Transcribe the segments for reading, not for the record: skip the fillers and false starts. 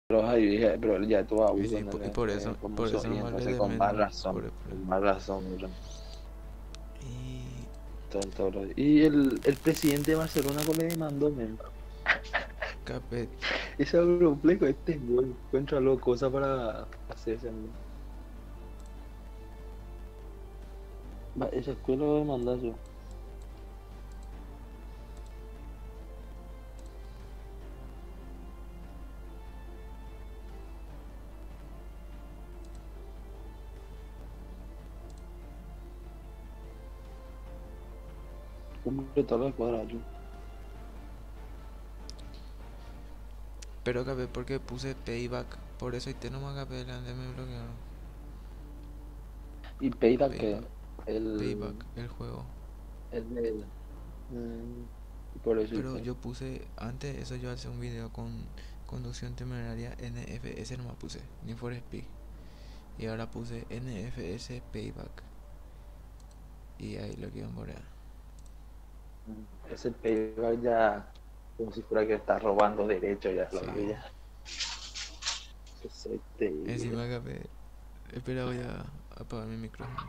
Pero ahí dije, pero él ya tuvo Y abuso, sí, y ¿entendés? por eso Y nomás le entonces de con menos, más ¿no? razón, Pobre, con más razón, ¿verdad? Y Tonto, bro. Y el presidente de Barcelona que le demandó, men. Capet, Ese complejo, este güey, encuentra luego cosas para hacerse, men. Va, esa escuela lo demandó yo. Completar la cuadra yo. pero Capet porque puse payback, por eso y te nomás Capet, antes me bloquearon. Y Payback, Payback, que el, payback, el juego. el de... mm, y por eso y Pero te. yo puse, antes eso yo hice un video con conducción temeraria NFS nomás puse, Need for Speed. Y ahora puse NFS Payback. Y ahí lo que iban a poner. Ese Payback ya, como si fuera que está robando derechos, ya lo Sí. ya. Que se te... Encima Capet, espera voy a apagar mi micrófono.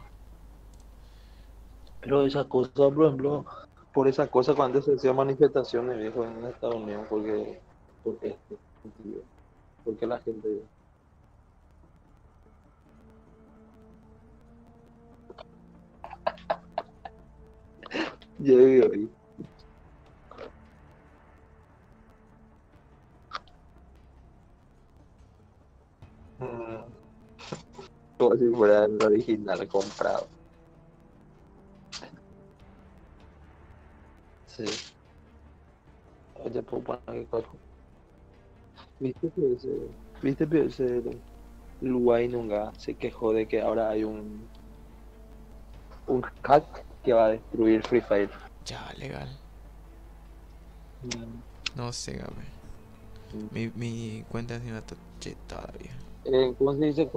Pero esa cosa, por ejemplo, por esa cosa cuando se hacía manifestaciones, viejo, en Estados Unidos, porque este sentido, porque la gente, yo digo, mm, como si fuera el original comprado. Sí, oye, pues bueno, qué cosa. ¿Viste que ese Luay nunca se quejó de que ahora hay un hack que va a destruir Free Fire? Ya, legal. Mm, No sé, Capet. mm. Mi cuenta encima está chetada, vieja. ¿Cómo se dice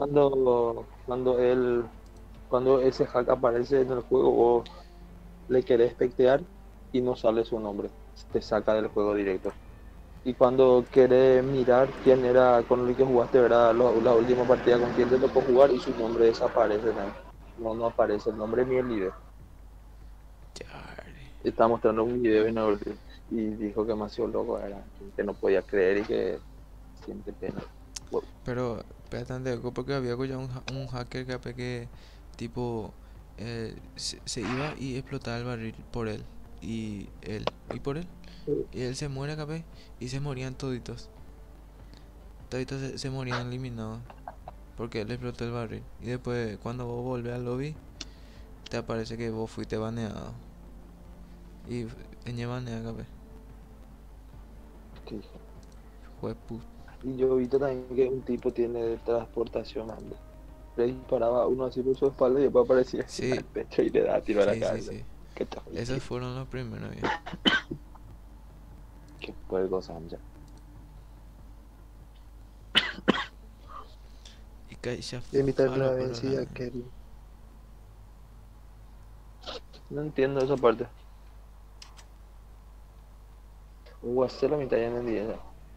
cuando ese hack aparece en el juego, vos le querés spectear y no sale su nombre, te saca del juego directo? Y cuando querés mirar quién era con el que jugaste, ¿verdad? La última partida con quién te tocó jugar y su nombre desaparece también. No, no aparece el nombre ni el video. Ya, Estaba mostrando un video y dijo que demasiado loco era, que no podía creer y que siente pena. Wow. pero espérate, porque había ya un hacker Capet que tipo se iba y explotaba el barril por él. Y por él. Y él se muere Capet y se morían toditos. Toditos se morían eliminados. Porque él explotó el barril. Y después cuando vos volvés al lobby, te aparece que vos fuiste baneado. Y en baneado Capet. Qué hijo. Fue puto. Y yo vi también que un tipo tiene de transportación, anda. Le disparaba a uno así por su espalda y después aparecía encima Sí, del pecho y le da tiro a la sí, sí, cabeza. sí. Qué tal, Esos fueron los primeros, bien. qué puerco Samja. Y que ya Y invitarle falo la por la. vencida, Kelly. No entiendo esa parte. Hacer la mitad ya no entiendo.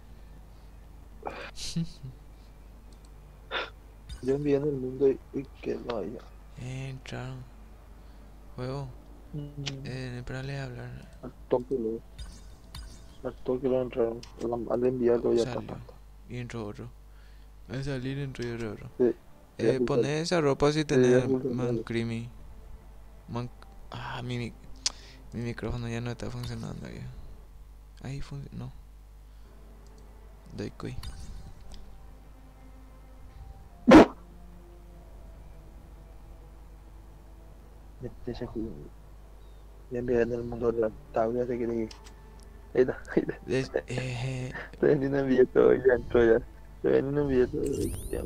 Yo enviando el mundo y que no haya. Entraron. Juego. Mm, Espérale a hablar. al toque lo, al toque lo entraron. Al enviarlo ya está Salió. falta. Y entró otro. Al salir entró y otro. Sí, ya pulsar, Poné esa ropa si ya tenés pulsar, man dale. creamy. Man... Ah, mi micrófono ya no está funcionando ya. Ahí funcionó. Doy cuy. Mete ese juego. Ya enviando el mundo de la tabla, se quiere ir. Ahí está, ahí está. Des- Todavía ni no envié todo, ya entró ya. Todavía ni no envié todo. Ya.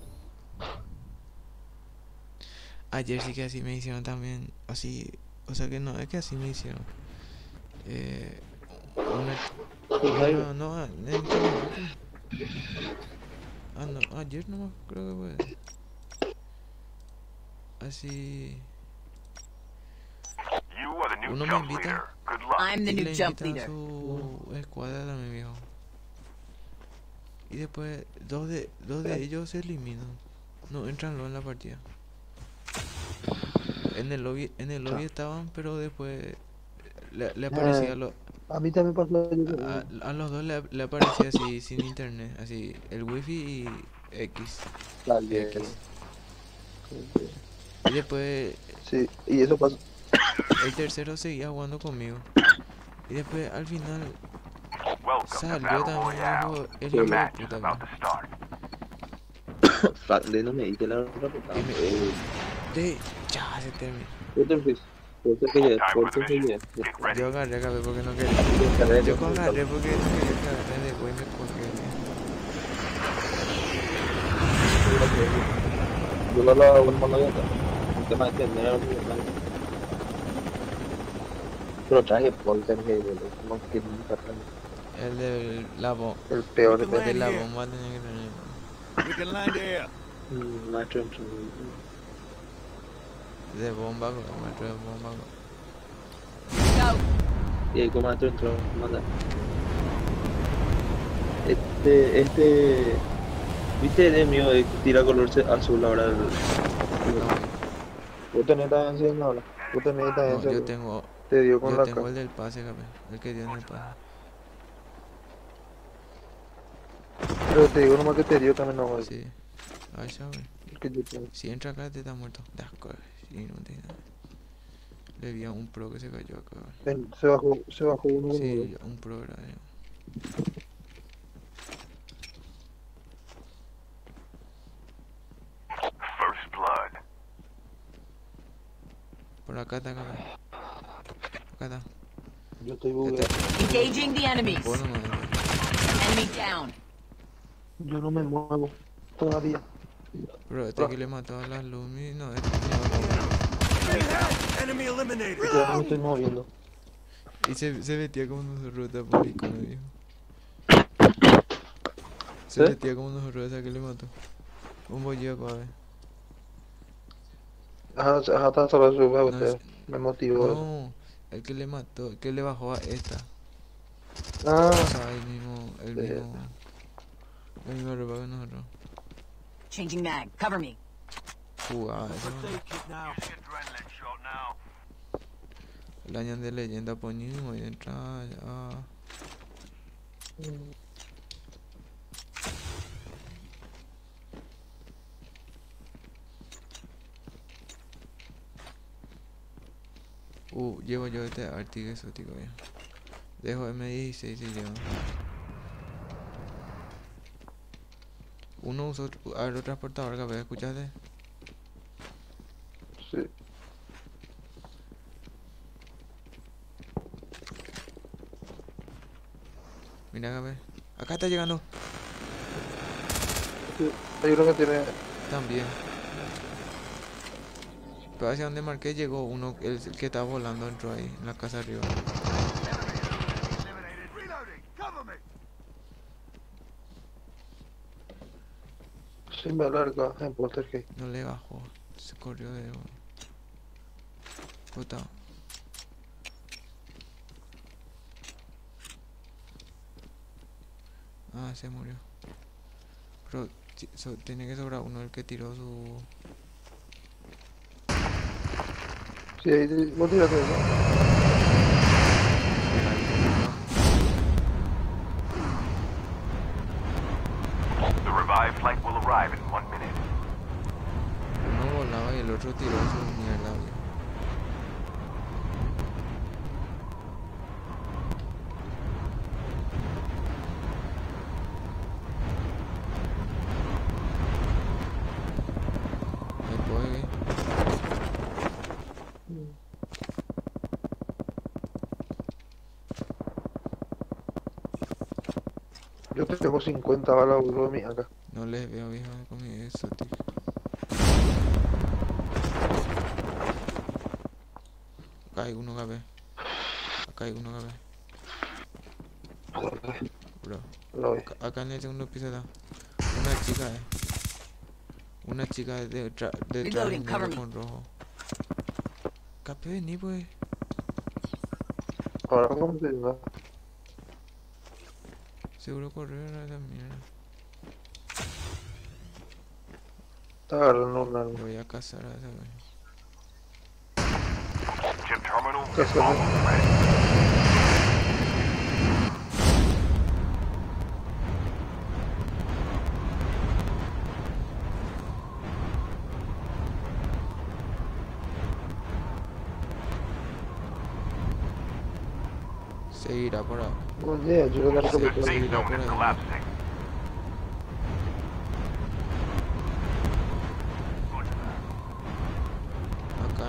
Ayer sí que así me hicieron también. Así. O sea que no, es que así me hicieron. Eh, una, Full Hybrid. no, en telemático. Ah, no, ayer no creo que fue. Así. Uno me invita I'm the y new le jump invita a leader. No, su escuadra a mi viejo. y después dos de ellos se eliminan. No entran luego en la partida. En el lobby estaban, pero después le aparecía A mí también pasó a los dos le aparecía así sin internet, así el wifi y X. Y después Sí, y eso pasó. el tercero seguía jugando conmigo. Y después al final salió también el hijo de puta. De no me diste la rapeta. Y me... Ya se terminó. Fuerte que ya. Yo agarré porque no quería. Yo agarré porque no quería que agarré después me colgué. Yo no lo hago con mano abierta. El tema de tener pero traje polter que no que nunca traje. El de la bomba. El peor El de la bomba tenía que tener. We can land here. Maestro De bomba, maestro de bomba. y ahí como maestro entró, manda. Este, viste de mío de tira color azul ahora. Vos tenés también encima ahora. Vos tenés también No, yo tengo. te dio con Yo la tengo cara. el del pase, el que dio en el pase. Pero te digo nomás que te dio también no. Sí. Ay, sabe. El que yo tengo. Si entra acá, te está muerto. De asco. Sí, no tiene nada. Le vi a un pro que se cayó acá. Se bajó uno. Sí, un pro era. First blood. Por acá está, acá. Acá está. Yo estoy bugueado. Engaging the enemies. Vos nomás. Enemy down. Yo no me muevo todavía. Bro, este que le mató a las Lumi, no, este Enemy eliminated. Yo no me estoy moviendo. y se metía como unos rutas por mi cono, viejo. Se ¿Sí? metía como unos rutas que le mató. Un bollo acá, Ajá, está solo su No, usted. Me motivó. no, el que le mató, el que le bajó a esta. Ah, O sea, el mismo Sí. ropa que nosotros Changing mag. Cover me. jugaba eso. El año de leyenda ponimos y entra ya. Llevo yo este Arctic exótico ya. Dejo M16 y llevo. Uno usó aerotransportador, capaz, ¿escuchaste? sí. Mira, capaz. Acá está llegando. Sí. Hay uno que tiene. También. Pero hacia donde marqué llegó uno, el que estaba volando entró ahí, en la casa arriba. Sí, me alarga en Poltergeist. No le bajó, se corrió de... Puta. Ah, se murió. Pero tiene que sobrar uno el que tiró su... Sí, ahí vos tiraste eso. The revived flight will arrive in 1 minute. Uno volaba y el otro tiró su mierda, viejo. Después, Yo tengo 50 balas, boludo, mí acá. no les veo, viejo, con mi exótico. Acá hay uno, cabé. Acá hay uno, cabé. Bro. Lo vi. Acá en el segundo piso está una chica, una chica de traje Reloading, cover negro me. con rojo. Capé, vení, pues. Ahora cómo se llama. Seguro correr a la mierda. Está agarrando un arma. Voy a cazar a ese güey. Chip terminal is Cazando. almost ready. Seguirá por ahí. Oye, yo creo que Sí, no sí. Safe zone por is ahí. collapsing. Acá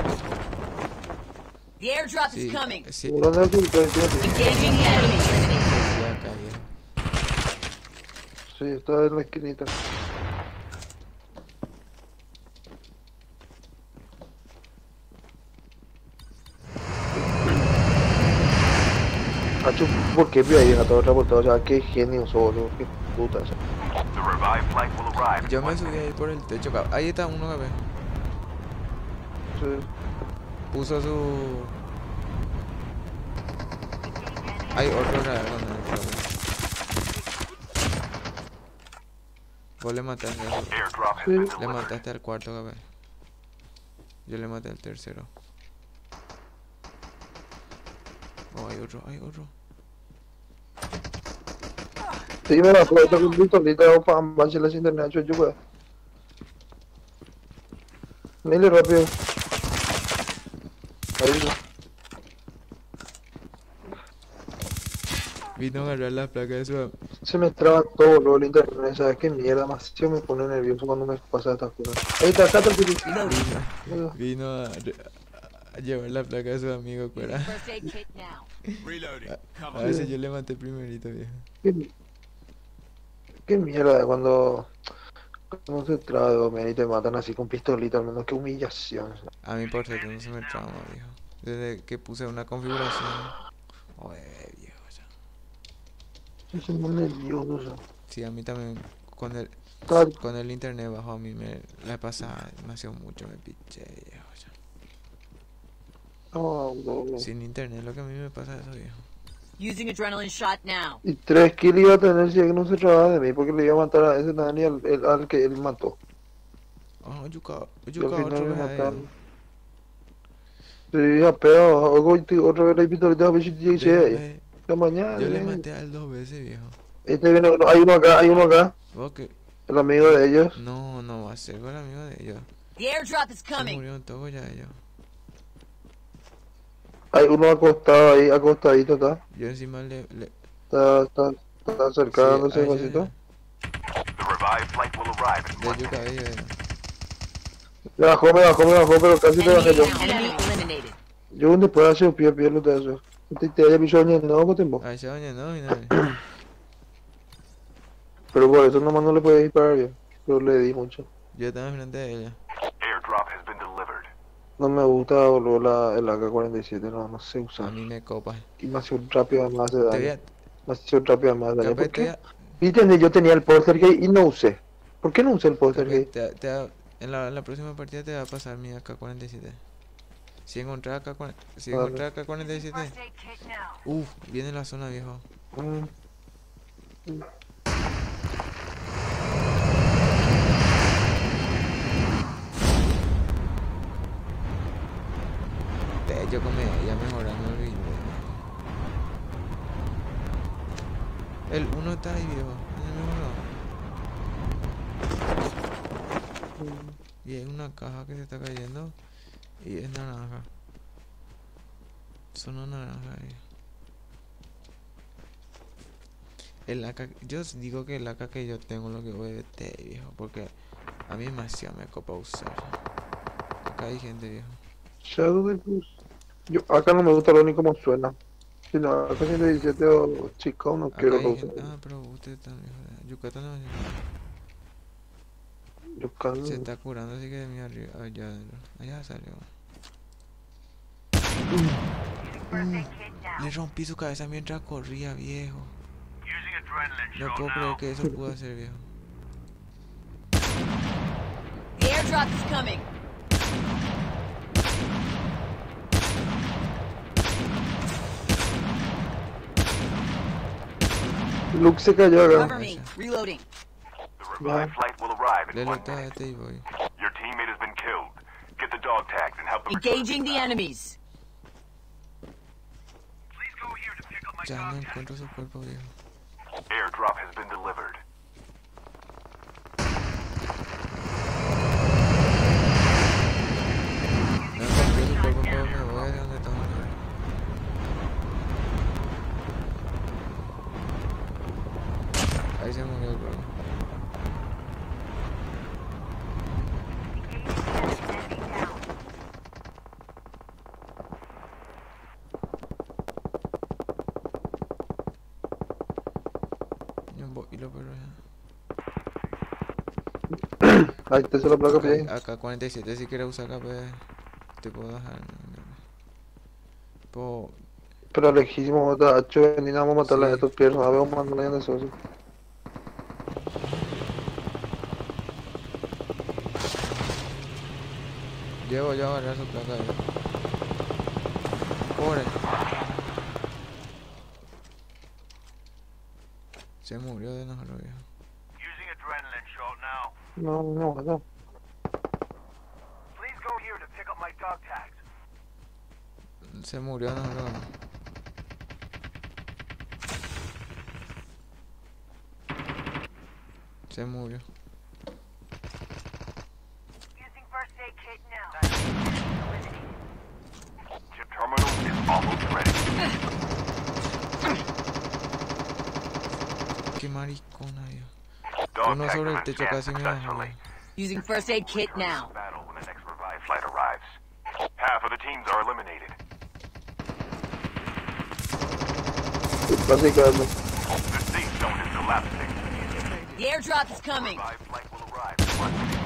The airdrop sí, is coming. sí, ¿Dónde es que Engaging the enemy. sí, acá, viejo. Sí, está en la esquinita. Hacho, ¿por qué vio ahí a todo reportado? O sea, qué genio sos, boludo, qué puta. O sea. The revived flight will arrive in Yo me 1 subí minute. ahí por el techo, cabrón. Ahí está uno, cabrón. Sí. Puso su... Hay otro, cabrón. Vos le mataste, Airdrop has Sí. been le delivered. mataste al cuarto, cabrón. Yo le maté al tercero. Oh, hay otro, hay otro. Sí, me la flota con pistolita o para manchar las internet, yo güey. Mire rápido. Ahí está. Vino a agarrar la placa de su... Se me traba todo lo del internet, ¿sabes qué mierda? Más se me pone nervioso cuando me pasa estas cosas. Ahí está, acá está el tiro. Mira. Vino a llevar la placa de su amigo, cuera. First aid kit now. A veces yo le maté primerito, viejo. Qué mierda cuando se traba y te matan así con pistolita, al menos qué humillación. A mí por cierto no se me trauma, viejo. Desde que puse una configuración... Oye, viejo, ya. Es muy nervioso. Sí, a mí también Tal. con el internet bajo a mí me la pasaba demasiado mucho, me piché, viejo, ya. No, no. Sin internet lo que a mí me pasa eso, viejo. Using adrenaline shot now. Y 3 kills iba a tener si es que no se trababa de mí porque le iba a matar a ese Dani al que él mató. Ah, yuca Y al otro final me vez ahí. mataron. Sí, apeo, otra vez la pistolita a ver si te dice Déjame- la mañana. Yo le maté a él 2 veces, viejo. Este viene, hay uno acá, ¿Vos qué? el amigo de ellos. No, no va a ser con el amigo de ellos. The airdrop is Se coming. murieron todos ya ellos. Hay uno acostado ahí, acostadito está. Yo encima le Está acercándose sí, despacito. The revived flight will arrive in de 1 yuca minute. ellos. Me bajó, pero casi te bajé yo. Enemy eliminated. Yo donde pueda hacer pie lo de eso. Te haya visto no, con tiempo. Ahí se baña, no, mira. Pero por eso nomás no le podía disparar bien. Pero le di mucho. Yo estaba enfrente de ella. Airdrop has been delivered. No me gusta, boludo, el AK-47, no sé A usar. mí me copa. Y demasiado rápido además de Te voy daño. a... Demasiado rápido además de daño. Capaz ¿Por te voy qué? a... Viste, yo tenía el póster gay y no usé. ¿Por qué no usé el póster gay? En la próxima partida te va a pasar mi AK-47. Si encontrás AK-47... Si Vale. encontrás AK-47... Viene la zona, viejo. Mm. Yo come ya mejorando el video. El uno está ahí, viejo. En el mejorado. Y hay una caja que se está cayendo. Y es naranja. Son una naranja ahí. El AK, yo digo que el AK que yo tengo lo que voy a meter, viejo, porque a mí demasiado me copa usar. Acá hay gente, viejo. Shadow del Plus. Yo acá no me gusta lo único como suena. Si no, acá 117 o chico no Acá quiero hay lo gente. usar. Ah, pero usted está, viejo. Yucatán no, Yo calmo. se está curando, así que de mí arriba, allá adentro. Allá salió. Le rompí su cabeza mientras corría, viejo. Using adrenaline No shot puedo now. creer que eso pudo hacer, viejo. The airdrop is coming. Luke se cayó acá. Cover me. Reloading. The revived flight will arrive arrive Le in 1 lotea a minute. este y voy. Your teammate has been killed. Get the dog tags and help them. Engaging the enemies. Please go here to pick up my Ya no encuentro su cuerpo, viejo. Airdrop has been delivered. No encontré su cuerpo, pero me voy a donde estamos. Ahí se murió el cuerpo. Y lo pero Ahí te se la placa, acá, bien. acá 47, si quieres usar KP, te puedo dejar. Puedo, Pero lejísimo, tacho, ni nada, vamos a matarle Sí. a estos piernas, a ver, vamos a mandarle a eso. llevo yo a agarrar su placa ahí. Pobre. Se murió de nosotros, viejo. Using adrenaline shot now. No, no, no. Please go here to pick up my dog tags. Se murió de nosotros. Se murió. Using first aid kit now. Chip terminal is almost ready. Qué maricona, viejo. Dog Uno tags sobre el have been techo scanned casi me successfully. bajó. Using first aid kit now. Battle when the next revive flight arrives. Half of the teams are eliminated. Básicamente. The safe zone is collapsing. The airdrop is coming. Revive flight will arrive in 1 minute.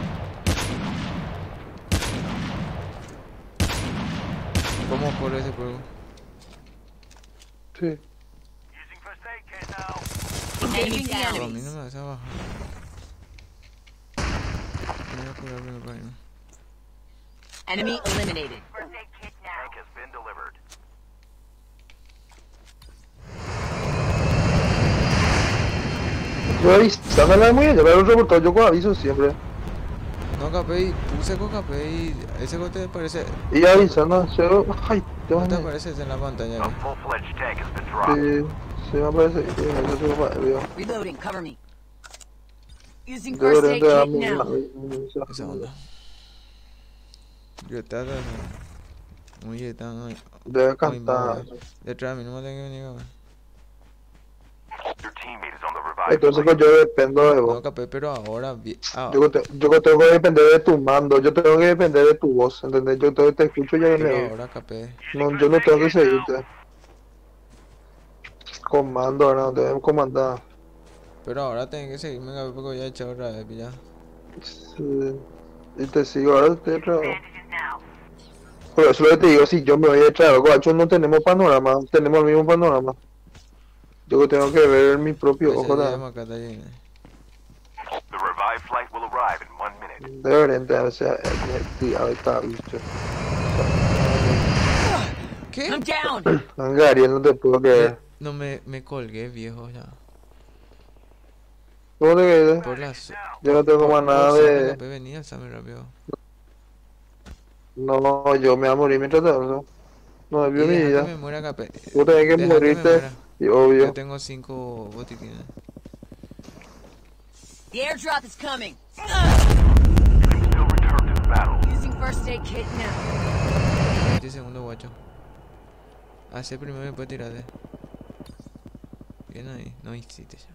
¿Cómo corre ese juego? Sí. Using first aid kit now. Engaging the A mí no enemies. me vas a bajar. Voy a curarme el baño. Enemy eliminated. Tank has been delivered. Yo avisándole muy bien, yo veo el reportado, yo con aviso siempre. No, capé, puse con capé y ese que te parece. Y avisando, yo, ay, te ¿No van te a... aparece en la pantalla? A Ahí? full-fledged tank has been dropped. Sí, me parece, eso se me veo. Reloading. Cover me. Using Yo first debería aid de kit darme now. Esa onda. Yo estaba muy tan. Debe cantar. Detrás de mí no me tengo que venir a ver. Your teammate is on the revive Entonces flight. pues yo dependo de No, vos. capé, pero ahora. Yo tengo que depender de tu mando, yo tengo que depender de tu voz, ¿entendés? Yo te escucho y ya Pero viene. ahora capé. No, yo no tengo que seguirte. Comando, ahora no te deben comandar. Pero ahora tengo que seguirme, capé, porque ya he echado otra vez, ya. Sí. Y te sigo, ahora te traigo. Pero eso es lo que te digo, si yo me voy a traer, guacho, no tenemos panorama, tenemos el mismo panorama. Yo tengo que ver mi propio ojo, Ese ¿verdad? llama acá, está lleno. The revive flight will arrive in 1 minute. Deberían de haberse tirado esta bicho. ¿Qué? I'm down. Gary, no te puedo creer. No me colgué, viejo, ya. ¿Cómo te quedas? Por las. Yo no tengo más nada Alzame, de... capé, vení, alzame rápido. No, yo me voy a morir mientras tanto. No, es Y mi deja que vida. me muera, capé. Tú tenés que Deja me morirte, muera. y obvio. Yo tengo 5 botiquines. The airdrop is coming. You can still return to the battle. Using first aid kit now. 20 segundos, guacho. Hace primero y después tirate. Bien ahí, no hiciste ya.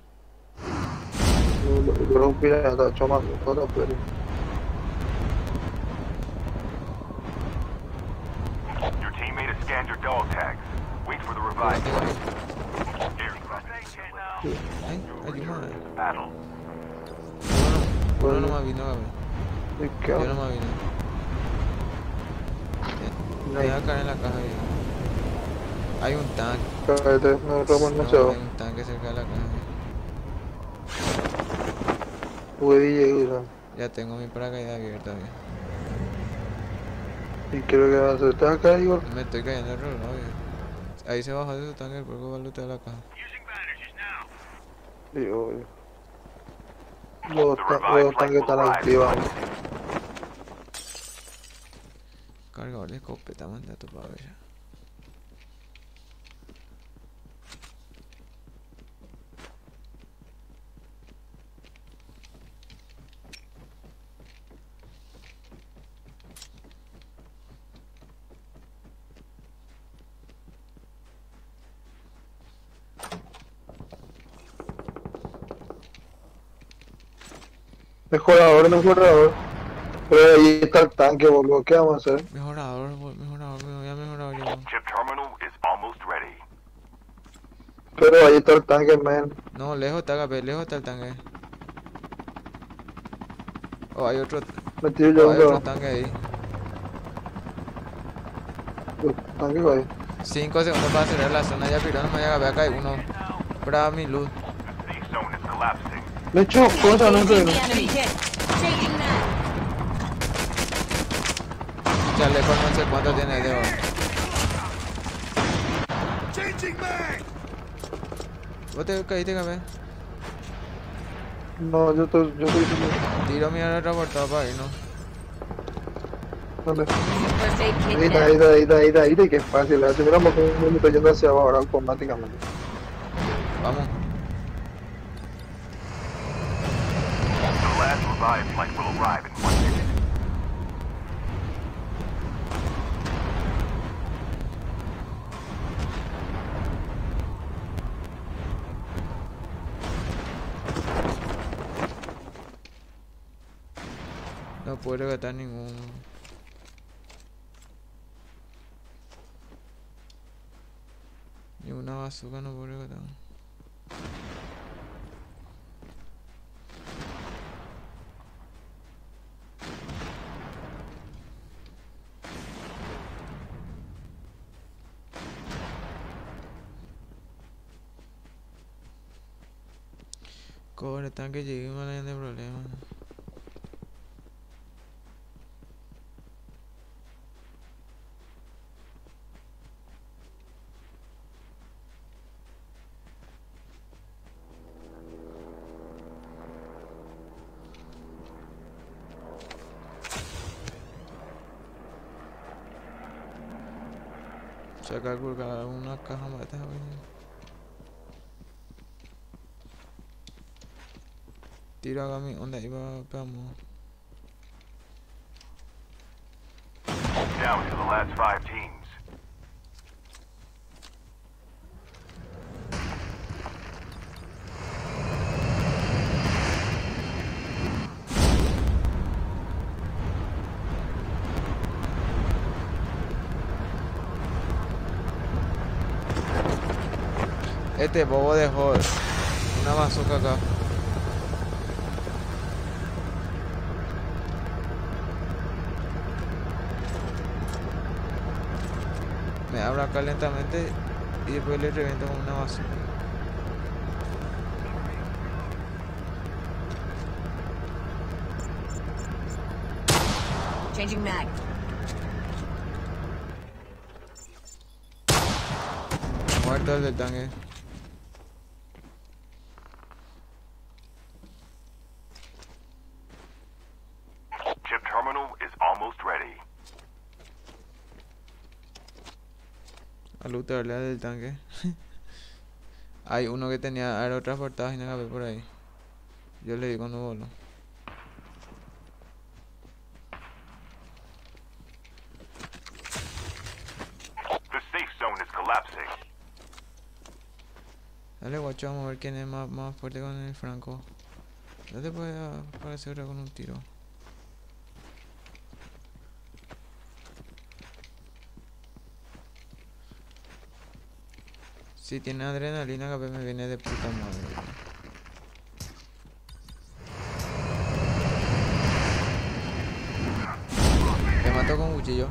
Yo era un pirata, chamaco, todo pero... Your teammate has scanned your dog tags. Wait for the revive Tengo- flight. Airdrop is now. Ay, ayúdame. Battle. Uno nomás vino, cabrón. ¿Y qué Yo onda? nomás vino. No Me voy a caer en la caja, viejo. Hay un tanque. cállate, no tomo No, demasiado. hay un tanque cerca de la caja. Pude llegar. Ya tengo mi paracaídas abierta, viejo. Y creo que va a ser. ¿Estás acá, Igor? Me estoy cayendo el reloj, viejo. Ahí se bajó de su tanque, el puerco va a lootear la caja. Sí, obvio. Los, The ta- revived los flight tanques will están arrive. activos. Cargador de escopeta, manda tu para ver. Mejorador, mejorador. Pero ahí está el tanque, boludo. ¿Qué vamos a hacer? Mejorador, mejorador, me voy a mejorar yo. Chip terminal is almost ready. Pero ahí está el tanque, man. No, lejos está KP, lejos está el tanque. Oh, hay otro, Me tiro yo hay otro un tanque ahí. tanque, güey. 5 segundos para cerrar la zona, ya pirón, no me llega, acá hay uno. Para mi luz. The safe zone is collapsing. Me echó, cosa, no Engaging sé. the enemy. Changing mag. Chaleco no sé cuánto tiene de oro. ¿Vos te caíste, KP? No, yo estoy diciendo. Tiro mi arma transportada para irnos. Dale. First aid kit Ahí está, now. ahí está, ahí está, ahí está, ahí está, que fácil. La primera me estoy yendo hacia abajo ahora automáticamente. Vamos. The last revived flight will arrive in 1 minute. No puedo rescatar ninguno. Ni una bazooka no puedo rescatar. Cobre tanque, llegué mal de problema. Sacar por cada una caja mata, güey. Tiro a Gami, ¿dónde iba? Vamos. Down to the last 5 teams. Este bobo dejó una bazooka acá. Me abro acá lentamente y después le reviento con una bazooka. Changing mag. Muerto el del tanque. Chip terminal is almost ready. A lootarle al del tanque. Hay uno que tenía aerotransportados y nada por ahí. Yo le di cuando voló. The safe zone is collapsing. Dale guacho, vamos a ver quién es más fuerte con el franco. No te puede aparecer con un tiro. Si tiene adrenalina, capaz me viene de puta madre. Me mató con un cuchillo.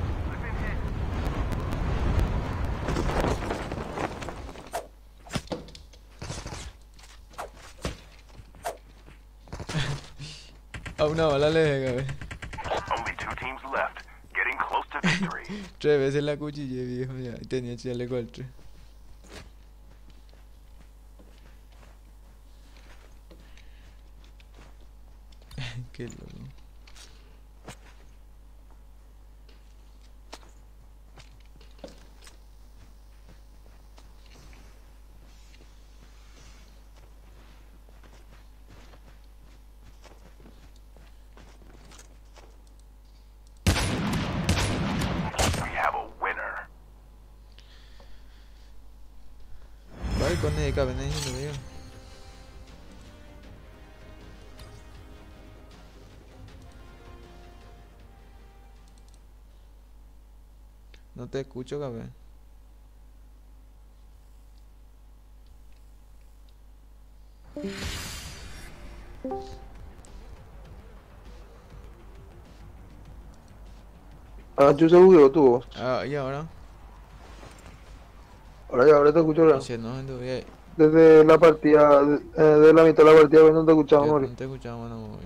A una bala le dejé, cabe. Only 2 teams left. Getting close to victory. 3 veces la cuchillé, viejo, ya. Y tenía chaleco al 3. Qué loco. We have a winner. Vale, con el cabeza y no veo. No te escucho, cabrón. Ah, yo se bugueó tu voz. Ah, y ahora. Ahora te escucho bien. Dice, no, entonces Desde la partida, de la mitad de la partida, pues, no te escuchaba yo morir. no te escuchaba, no, obvio.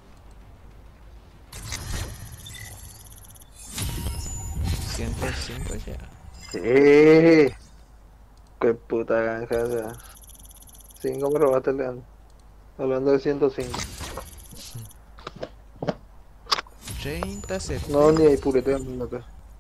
105 ya. Sí. Qué puta ganja, o sea. 5 me robaste, Leandro. Hablando de 105. 30 No, ni 70. ahí purete, andate.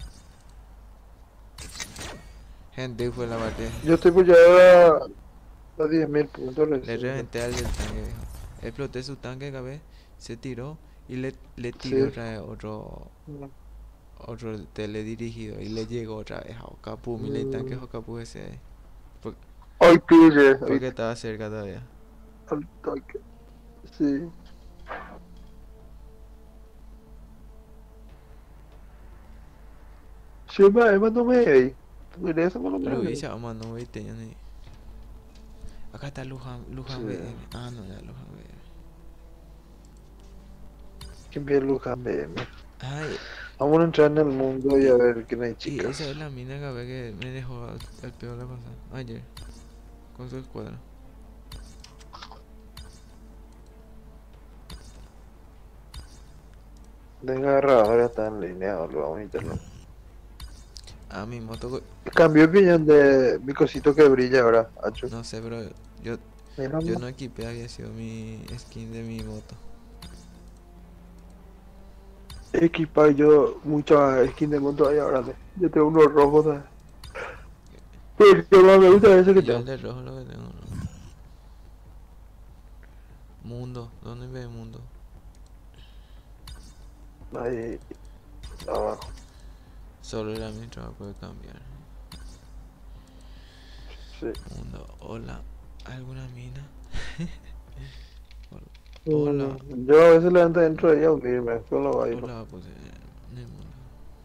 Gente fue la parte. Yo estoy por llegar a 10.000 puntos Le recién. reventé al del tanque, viejo. Exploté su tanque, cabé. Se tiró y le tiré Sí. otra vez otro teledirigido y le llegó otra vez a Okapu. Mira el tanque Okapu ese ahí. Ay, pille. Porque estaba cerca todavía. Al toque. Sí. Siempre, además no me veis. Mira, eso no me Lo veis. hice, vamos, no voy teniendo ni. Acá está Luján Sí. BM. Ah, no, ya Luján BM. ¿Quién ve Luján BM? Ay, Vamos a entrar en el mundo y a ver quién hay y chicas. esa es la mina que me dejó al peor la pasada. Ayer, con su escuadra. Desgarrador está en línea, lo vamos a internet. Ah, mi moto. Cambió de opinión de mi cosito que brilla ahora, Acho. No sé, pero yo, Mira, yo no equipé, había sido mi skin de mi moto. equipa yo muchas skins de moto ahí ahora. Yo tengo unos rojos. Pero lo más me gusta es ese que Yo el tengo. de rojo lo que tengo, ¿no? Mundo, ¿dónde ve mundo? Ahí abajo. Solo el administrador puede cambiar. Sí. Mundo, hola, ¿alguna mina? No, Hola, yo a veces levanto dentro de ella a unirme, solo bailo. hola, pues en el mundo.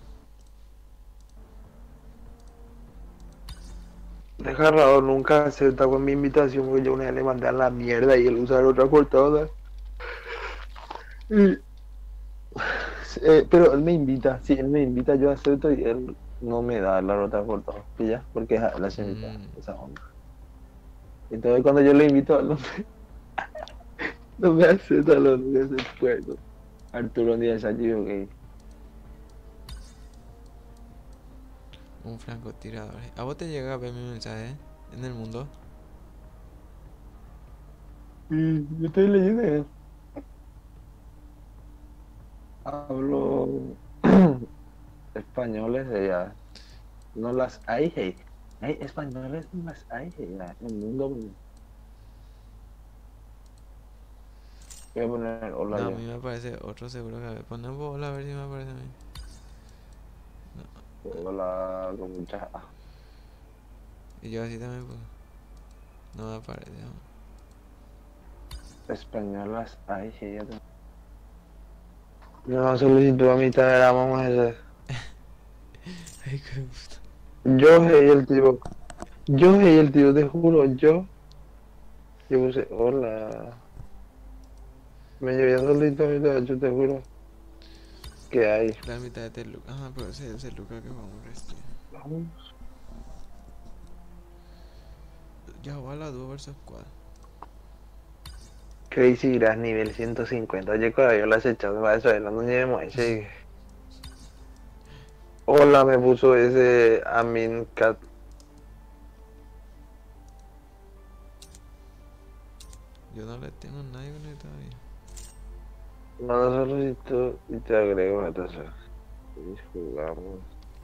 Desgarrador nunca acepta con mi invitación porque yo una vez le mandé a la mierda y él usar otra portada. Y, pero él me invita, si él me invita yo acepto y él no me da la otra portada, ¿ya? Porque es a él la se invita, esa onda. Entonces cuando yo le invito a él no me acepta lo que se puede. Arturo ni el Sachi, ok. Un francotirador. ¿A vos te llega a ver mi mensaje en el mundo? Y yo estoy leyendo eso. Hablo españoles de allá. No las hay, hey. Hay españoles, no las hay, hey. En el mundo. Voy a poner hola No, a yo. mí me aparece otro seguro que a ver. Poné vos hola a ver si me aparece a mí. Hola con muchas A. Y yo así también pues. No me aparece. ¿No? Españolas hay, hey. No solicitud a mitad de la mamá ese. Ay, qué puta. Yo, hey, el tío. Yo, hey, el tío, te juro, yo. Yo puse hola. Me llevé solito a mitad, yo te juro. Que hay. La mitad de este Luca. Ajá, pero ese Luca que vamos a restar. Vamos. Ya va la Duo versus Squad. Crazy Grass nivel 150. Oye, cuando yo las echado para eso, no llevemos ese. Hola, me puso ese Amin Cat. Yo no le tengo a nadie con él todavía. Manda saludito y te agrego a taza. Y jugamos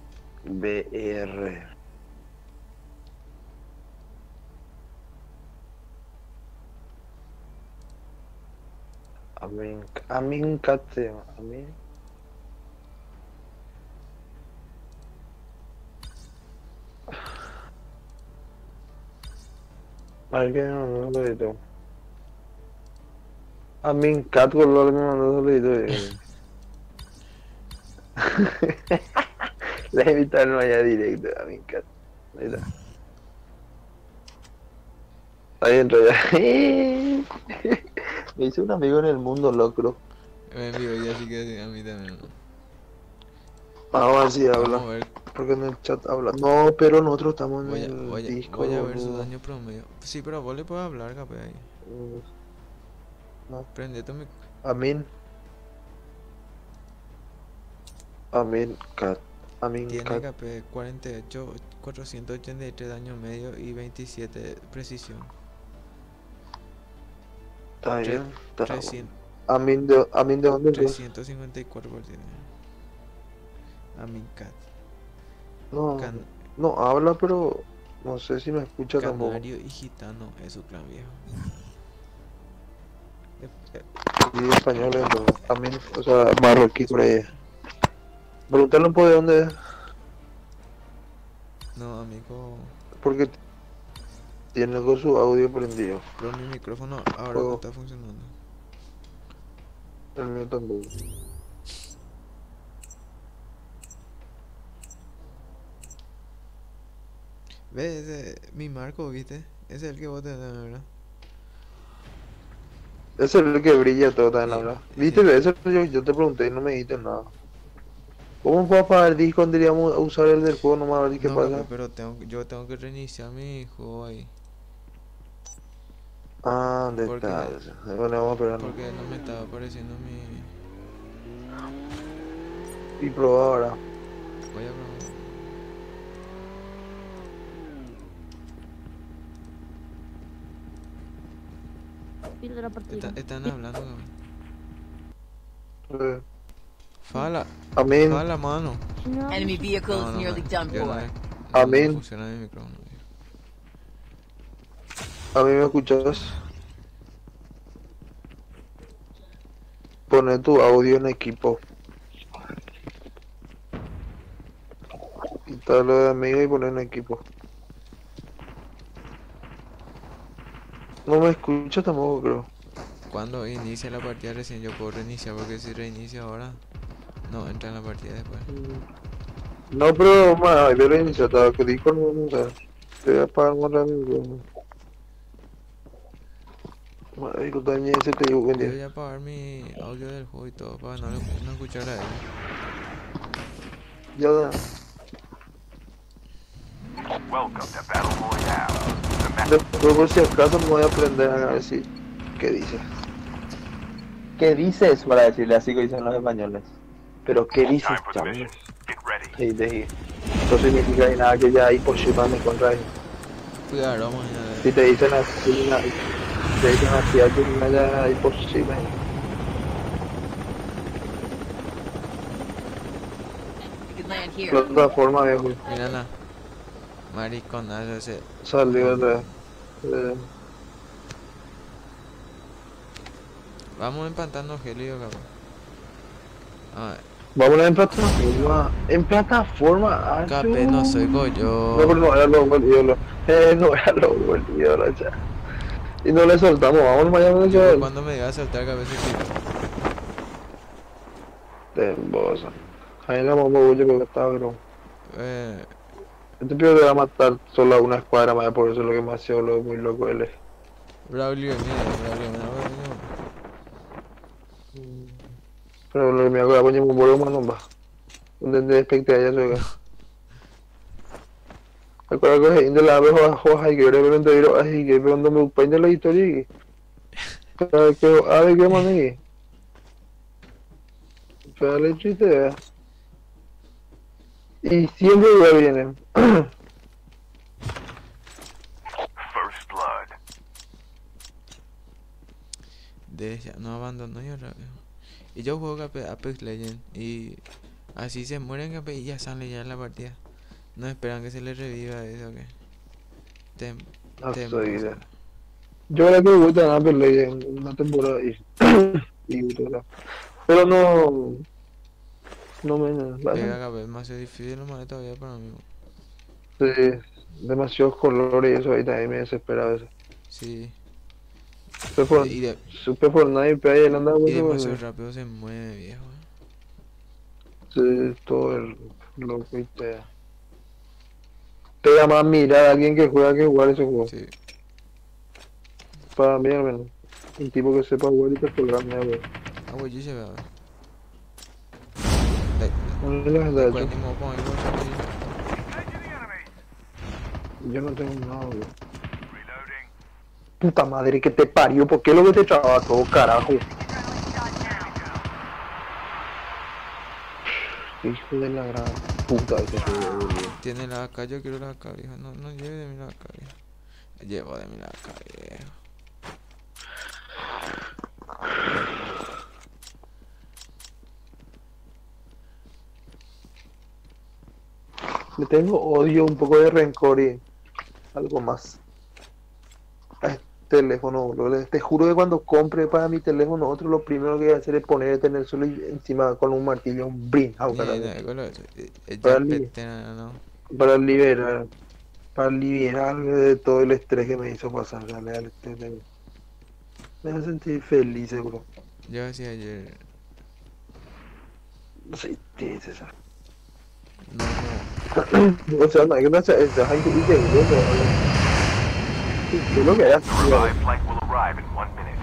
BR. Amin Kate, Amin. Alguien me mandó saludito. Amin Kat Color me mandó saludito. La invitaron allá directo, Amin Kat. Ahí está. Ahí entró ya. Me hice un amigo en el mundo, loco. Me envió y así que a mí también. Vamos a ver si Vamos a habla. ver. Porque en el chat habla. No, pero nosotros estamos en Voy a, el voy a, Discord, voy a ver su boludo. daño promedio. Sí, pero vos le puedes hablar, capaz ahí. No. Prende tu mic. Amin. Amin Kat. Amin Tiene Kat. KP 48, 483 daño medio y 27 precisión. Está Tre- bien. Está 300, Amin de dónde entonces? 354 por tiene. Amincat. No, Can- no habla, pero no sé si me escucha tampoco. Canario y gitano es su clan viejo. Y español entonces. Amin, o sea, marroquí por ahí. Pregúntale un poco de dónde es. No, amigo. Porque tiene con su audio prendido. Pero mi micrófono ahora no Juego. está funcionando. El mío tampoco. ¿Ves? Mi marco, ¿viste? Ese es el que vos tenés, ¿verdad? Ese es el que brilla todo también, la Sí, verdad. sí. ¿Viste? Eso yo te pregunté y no me dijiste nada. ¿Cómo puedo apagar el disco cuando iríamos a usar el del juego nomás a ver qué No, pasa? Cape, pero yo tengo que reiniciar mi juego ahí. Ah, ¿dónde Porque- está? Bueno, vamos a esperar. ¿no? Porque no me estaba apareciendo mi... Y probar ahora. Voy a probar. Fin de la partida. Están hablando, Cape. Eh, Fala, Amén. fala, mano. No, Enemy vehicle is nearly done yo no, for. no Amén. funciona mi micrófono. ¿A mí me escuchas? Pone tu audio en equipo. Quítalo de amigo y poner en equipo. No me escucha tampoco, creo. Cuando inicie la partida recién yo puedo reiniciar, porque si reinicio ahora no entra en la partida después. No, pero más, yo lo inicio, estaba que dijo no sé. Te voy a apagar un rato. Marico, dañé ese te digo, buen Yo día. voy a apagar mi audio del juego y todo para no escuchar a él. Ya da. Welcome to Battle Royale. The match Después, por si acaso, me voy a aprender a decir qué dice. ¿Qué dices? Para decirle así que dicen los españoles. Pero ¿qué dices, time for the chaval? mission. Get ready. Sí, de eso significa y nada que ya hay por Shima me contra él. Cuidado, vamos Si te dicen así, te dicen así, aquí no ya hay por Shima. You can land De here. otra forma, viejo, mira la mariconazo ese. salió de... Vamos empantando gélido, cabrón. A ver, Vamos en plataforma. En plataforma, ah, Cape, no soy No, yo. pero no era lo buen ídolo. No era lo buen ídolo, ya. Y no le soltamos, vamos mañana Yo yo. cuando me iba a saltar cabeza que De bosa. Ahí la mamá huye porque estaba, bro. eh, Este pibe te va a matar solo a una escuadra más, por eso es lo que me hacía lo muy loco él. Braulio, mira, Braulio. Pero lo que me hago es un bolo más nomás. Donde expecté allá se ve. Recuerda que de la vez hoja y que ahora me entero así que cuando me peine la historia cada vez que a ver qué mané. Pero le chiste y siempre ya vienen. First blood. De ella, no abandonó yo otra vez. Y yo juego Apex Legends y así se mueren y ya sale ya en la partida. No esperan que se les reviva eso que. No Tem- soy o sea, de... Yo creo que voy a ganar Play en una temporada y otra. Pero no me pega vale. cada vez más es difícil lo más todavía para mí. Sí, demasiados colores y eso ahí también me desespera a veces. Sí. Supe por, Y, de, supe por nadie, pero ahí él anda y mucho demasiado por rápido se mueve, viejo. sí, todo el loco y te llama a mirar a alguien que juega que jugar ese juego. Sí. Para mí al menos. Un tipo que sepa jugar y que colgar güey. Ah, güey, yo se ve a ver. No es la verdad, Después ni modo con algo, yo no tengo nada, güey. Puta madre que te parió, ¿por qué lo que te traba todo, carajo? Hijo de la gran puta ese juego, güey. tiene la AK, yo quiero la AK, viejo. No, no lleve de mí la AK, viejo. Llevo de mí la AK, viejo. Le tengo odio, un poco de rencor y algo más. A este teléfono, boludo. Te juro que cuando compre para mi teléfono otro, lo primero que voy a hacer es poner en el suelo y encima con un martillo, un brin, Ya petena, no. para liberar, para liberarme de todo el estrés que me hizo pasar. Dale, me hace sentir feliz, bro. Yo decía ayer, No sé, ¿qué es eso? no, O sea, no hay que hacer eso, hay que ir de ¿qué es lo que hay? The revived flight will arrive in 1 minute.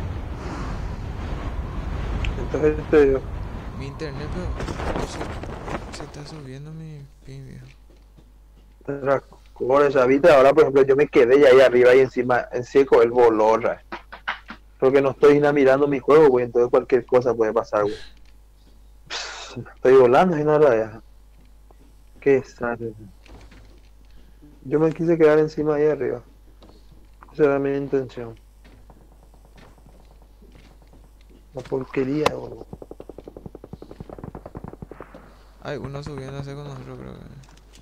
Entonces, mi internet, pero se está subiendo mi ping, viejo. Dracones, ¿viste? Ahora, por ejemplo, yo me quedé ya ahí arriba y encima, en seco, el voló, ¿sabes? Porque no estoy nada mirando mi juego, güey, entonces cualquier cosa puede pasar, güey. Estoy volando y nada, ya. Qué sale. Yo me quise quedar encima ahí arriba. Esa era mi intención. Una porquería, güey. Hay uno subiéndose con nosotros, creo que.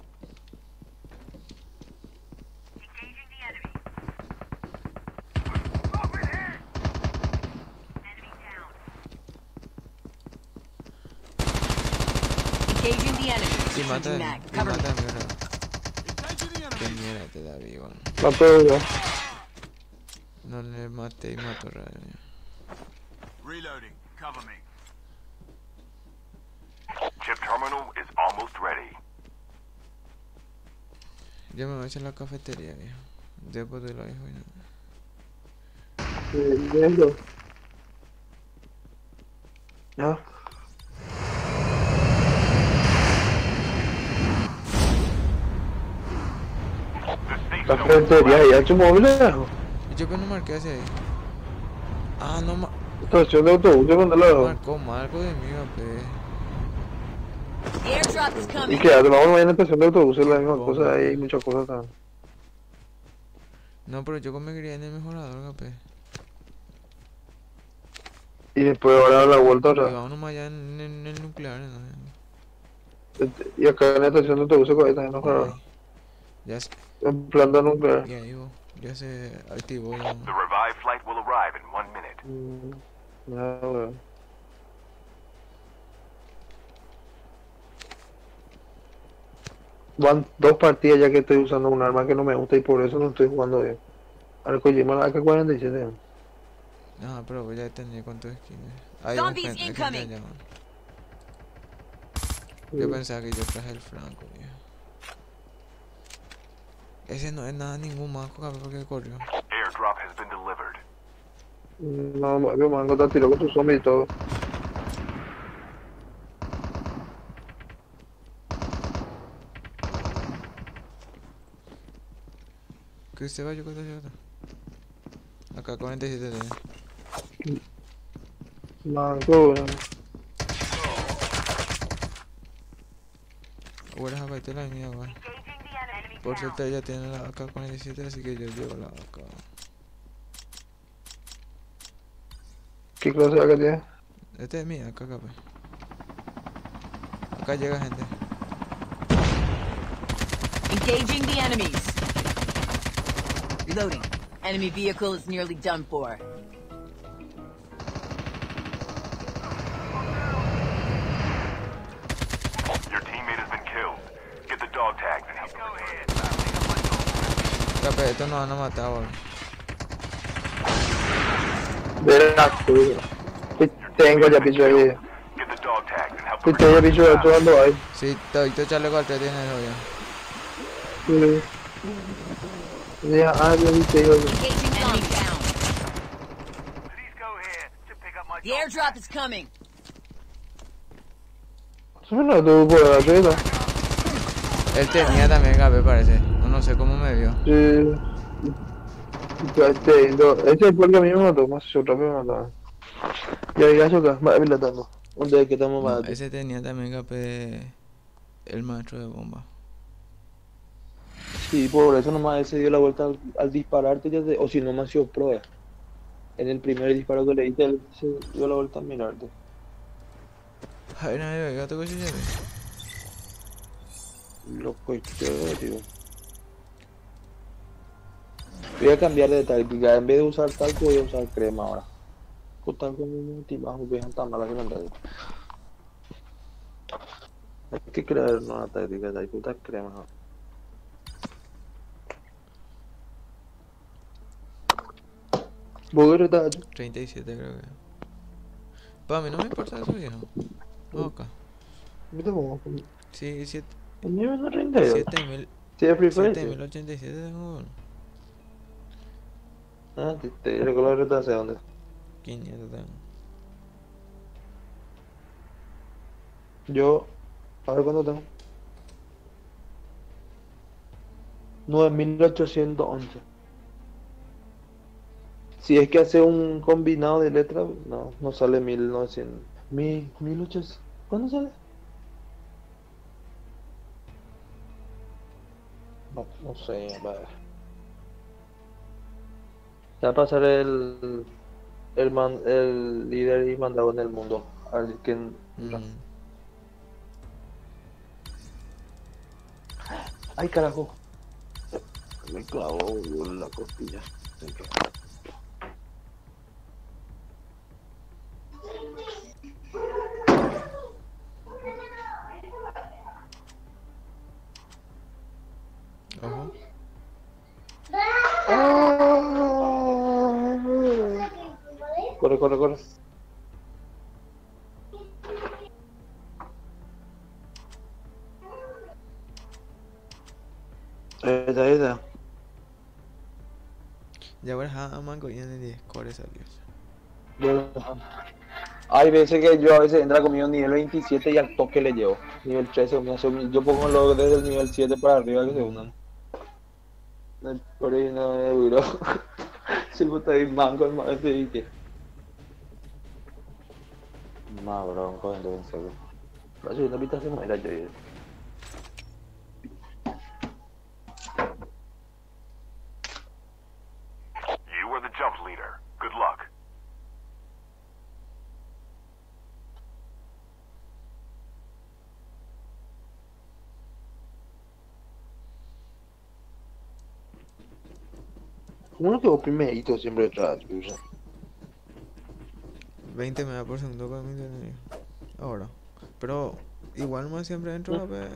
Engaging the enemy. Sí, mata Changing de mag. mí, Cover mata me. de mierda. Qué mierda te da, vivo. Va todo ya. No le maté y mató a radio. Reloading. Cover me. Chip terminal is almost ready. Yo me voy a echar a la cafetería, viejo. Después de lo dijo. Viendo. Ya. The safe La zone is cafetería ya hecho móvil, viejo. ¿Y yo que no marqué hacia ahí? Ah, no Estación de autobús, ¿dónde lo dejo? marcó Marco de mí, pe. The airdrop is Y coming. quédate, vamos mañana a la estación de autobús, es la Qué misma bomba. cosa, hay muchas cosas también. No, pero yo me quería en el mejorador, pe. Y después ahora la vuelta Y otra. vamos nomás allá en el nuclear, ¿no? Y acá en la estación de autobús ahí también nos Ahí. Ya se, en planta nuclear. y ahí, ya se activó. Ya. The revived flight will arrive in 1 minute. Ya, weón. Van 2 partidas ya que estoy usando un arma que no me gusta y por eso no estoy jugando bien. Arcoyima la AK-47. No, pero voy a tener cuántos skins. Hay Zombies gente incoming. allá. Yo pensaba que yo traje el Franco, viejo. Ese no es nada ningún manco, cabrón, porque corrió. Airdrop has been delivered. No, mi mango te tiró con tu zombie y todo. ¿Qué se va yo con esta acá 47 de. Mango, weón. Ahora es acá, la mía, weón. Por cierto, ella tiene la AK-47, así que yo llevo la AK. ¿Qué clase de AK tiene? Este es mío, acá, pues. Acá llega gente. Engaging the enemies. Reloading. Enemy vehicle is nearly done for. Your teammate has been killed. Get the dog tags and help. Go ahead. Cape, estos nos van a matar ahora. Verás, tú. Tengo ya picho de vida. Get the dog tags and help. Si tengo ya picho de todo ando ahí. Sí, te chaleco al 3 tiene eso ya. Sí. Ya, ya vi que yo. Engaging enemy down. Please go ahead to pick up my The airdrop is coming. Suena tú por la rueda. Él tenía también Cape, parece. No sé cómo me vio. Sí. Este fue el que a mí me mató, más yo rápido me mataba. Ya diga eso acá, más habilitando. ¿Dónde es que estamos No, más? ese tenía también Cape, el maestro de bomba. Sí, por eso nomás él se dio la vuelta al dispararte, ya o si no me ha sido pro. En el primer disparo que le diste, él se dio la vuelta a mirarte. Ay, nadie ve, gato que se lleve. Loco, tío. Voy a cambiar de táctica, en vez de usar talco voy a usar crema ahora. Con talco me motivamos, voy a estar mala que no anda. Hay que crear una táctica, hay que usar crema. ¿Vos qué estás hecho? 37 creo que. Pa, a mí no me importa eso, viejo. No, acá. ¿Qué te pongo? Sí, 7. El mío es 32. 7000. Sí, es free fire. 7087 tengo. Ah, te recuerdo que estás hacia dónde. 500 tengo. Yo, a ver cuánto tengo. 9811. Si es que hace un combinado de letras, no sale 1900. 1800. ¿Cuándo sale? No sé, va. Ya va a pasar el líder y mandado en el mundo. Al que Ay, carajo. Me clavó la costilla. Ojo. Corre. Ahí está. Ya ahora mango y en 10 core salió. Hay veces que yo a veces entra conmigo nivel 27 y al toque le llevo. Nivel 13, yo pongo lo desde el nivel 7 para arriba que se unan. Por ahí no es duro. Si vos te dis manco, el más te dije. Más bronco, entonces. La segunda pista se muera yo. You were the jump leader. Good luck. ¿Cómo no quedó primerito siempre detrás? 20 me da por segundo para mi enemigo. Ahora. Pero igual más siempre dentro a ver.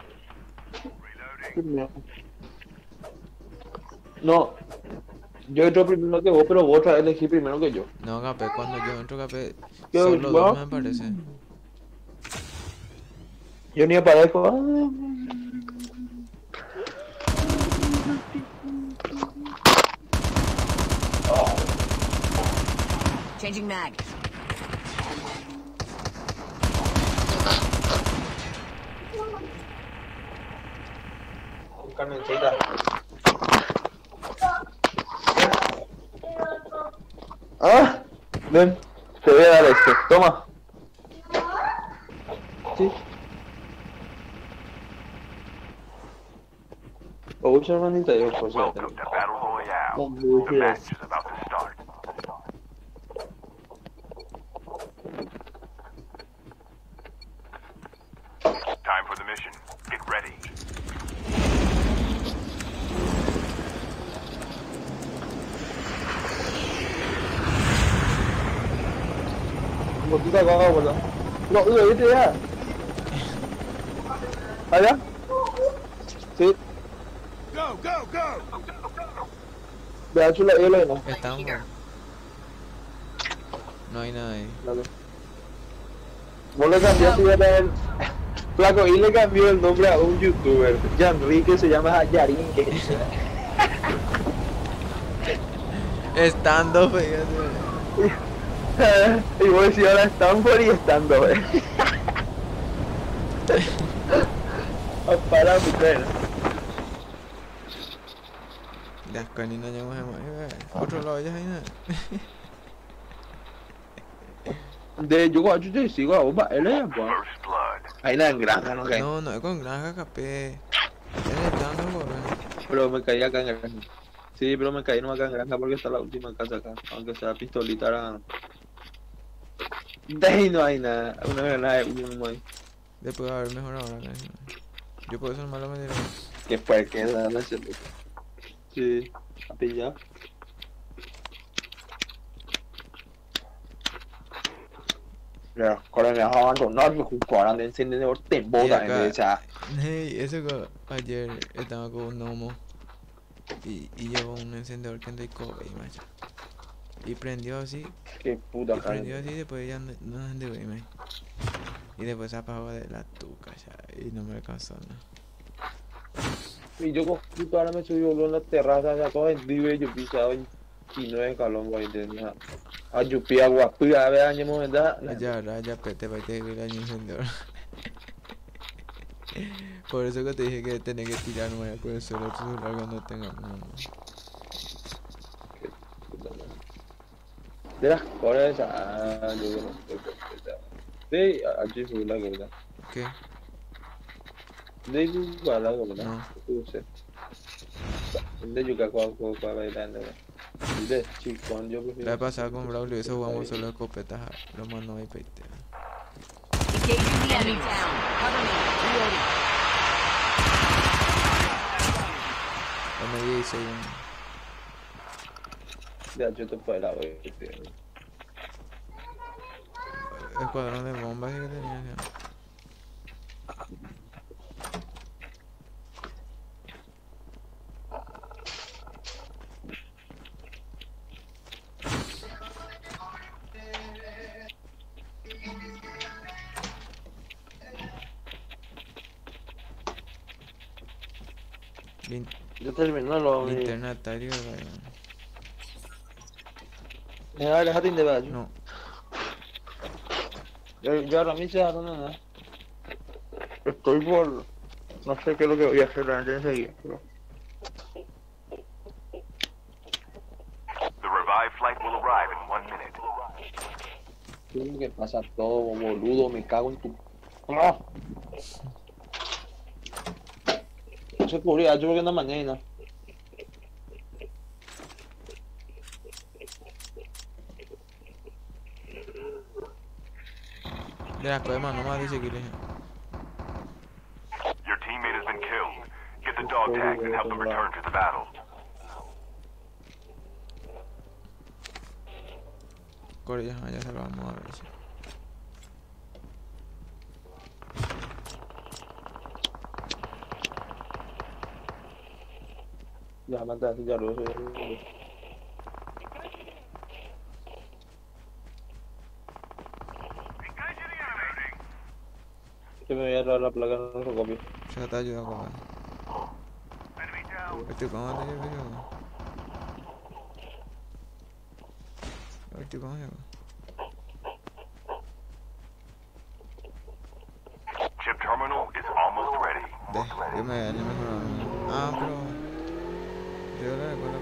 No, yo entro primero que vos, pero vos otra vez elegí primero que yo. No, Cape, cuando yo entro Cape, Yo, solo ¿va? dos me parece. Yo ni aparezco. Changing mag. Carmencita. Ah, ven, te voy a dar este. Toma. Sí. Uy, hermanita, yo por suerte. Welcome to Battle Royale. Vamos, The match is about to start. mission. Get ready. Botita con agua, no, ¿viste ya? ¿Allá? Sí. Go, go, go! Vea, chula, yo lo no. Estamos. No hay nada ahí. Dale. Vos le cambiaste ya el... Flaco, y le cambió el nombre a un youtuber. Enrique se llama Yarin. Estando, fíjate. Y vos decís ahora Stanford y estando, para mi tren. Las caninas ya más. Otro lado ya hay nada. De yo cuando yo sigo a bomba, él es pues. First blood. Ahí nada en granja, no cae. No, no es con granja capé. Él está mejor. Pero me caí acá en granja. Sí, pero me caí no acá en granja porque está la última casa acá. Aunque sea pistolita ahora. De ahí no hay nada. Una granada de uno ahí. Después va a haber mejor ahora. Yo puedo ser malo me diré. Que fue que la cerveza. Sí, a pillar. Ya, ahora me vas a abandonar, me justo ahora de encendedor te botan en vez de Hey, eso que ayer estaba con un gnomo y llevó un encendedor que anda y cobre y macho. Y prendió así, qué puta y prendió cara. así y después ya no encendió y me. Y después se apagó de la tuca ya, y no me alcanzó nada. Y yo justo ahora me subí voló en la terraza, ya todo el día yo pisaba 29 calón, güey, tenía a Yupi agua, a ver, año momento. Ya pete para que te el año encendedor. Por eso que te dije que tenés que tirar nueva por el suelo tu celular cuando tengas no. De las cosas, yo no sé. Sí, allí fue la verdad. ¿Qué? De igual la verdad. No. No sé. De yuca con la verdad. De chico, yo prefiero. La vez pasada con Braulio eso jugamos solo escopetas, lo mandó ahí peite. Engaging the enemy down. Cover me. Reloading. La medida y segundo. Ya, yo te puedo la ver. Escuadrón de bombas que tenía ya. Yo termino lo Linterna táctica, déjate de ver. no. Yo ahora mismo se nada. Estoy por. No sé qué es lo que voy a hacer antes de seguir. Pero... The revived flight will arrive in 1 minute. Tengo que pasa todo, boludo, me cago en tu. ¡Ah! No se cubría, yo creo que en la mañana. De las cosas más nomás dice que le. Your teammate has been killed. Get the dog tags and help them return to the battle. Corre, ya se lo vamos a ver. Sí. Ya, mataste, ya lo sé. Que me voy a robar la placa, no lo copio. Ya te ayuda con él. ¿Cómo te llevo yo? ¿Cómo llevo? Chip terminal is almost ready. Yo me mejor. Ah, pero. Yo le recuerdo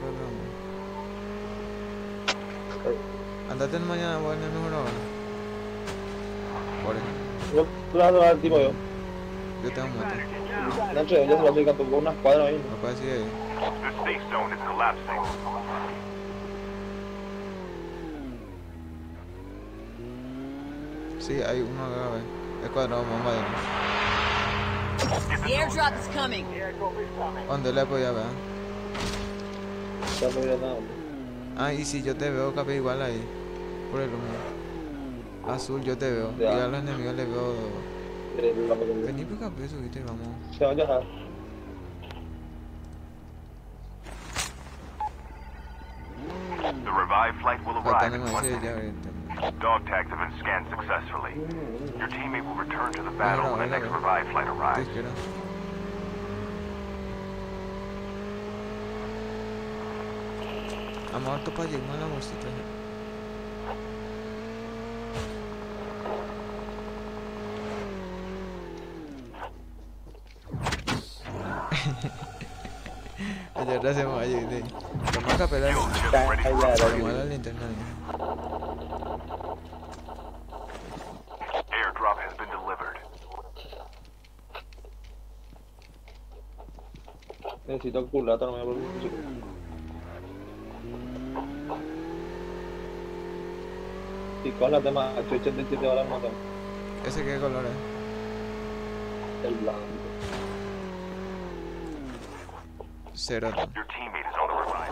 que no. Andate en mañana, voy a mejor ahora. Por eso. Yo te vas a robar al tipo yo. Yo tengo moto. Nacho, ya se lo estoy cantando con unas cuadras ahí. No puedo decir ahí. The safe zone is collapsing. Sí, hay uno acá, ve. Escuadrón, bomba de The airdrop is coming. ¿Dónde le podía ver? Está muy bien, nada. Ah, y si yo te veo, capaz igual ahí. Por el humo. Azul, yo te veo. Ya. Y a los enemigos les veo. Se Vení por capaz, subiste, vamos. va a dejar. The revived flight will Acá arrive in nomás 1 dice minute. ya ahorita. Dog tags have been scanned successfully. Your teammate will return to the battle when the next revived flight Te arrives. espero. Vamos a topar llegar a la bolsita. Ayer la hacemos allí. Toma capela. Fuel chips ready for Toma la linterna. airdrop has been delivered. Necesito culata, no me voy a y con la tema 87 horas moto. ¿Ese qué color es? El blanco. Cero. Your teammate is on the revived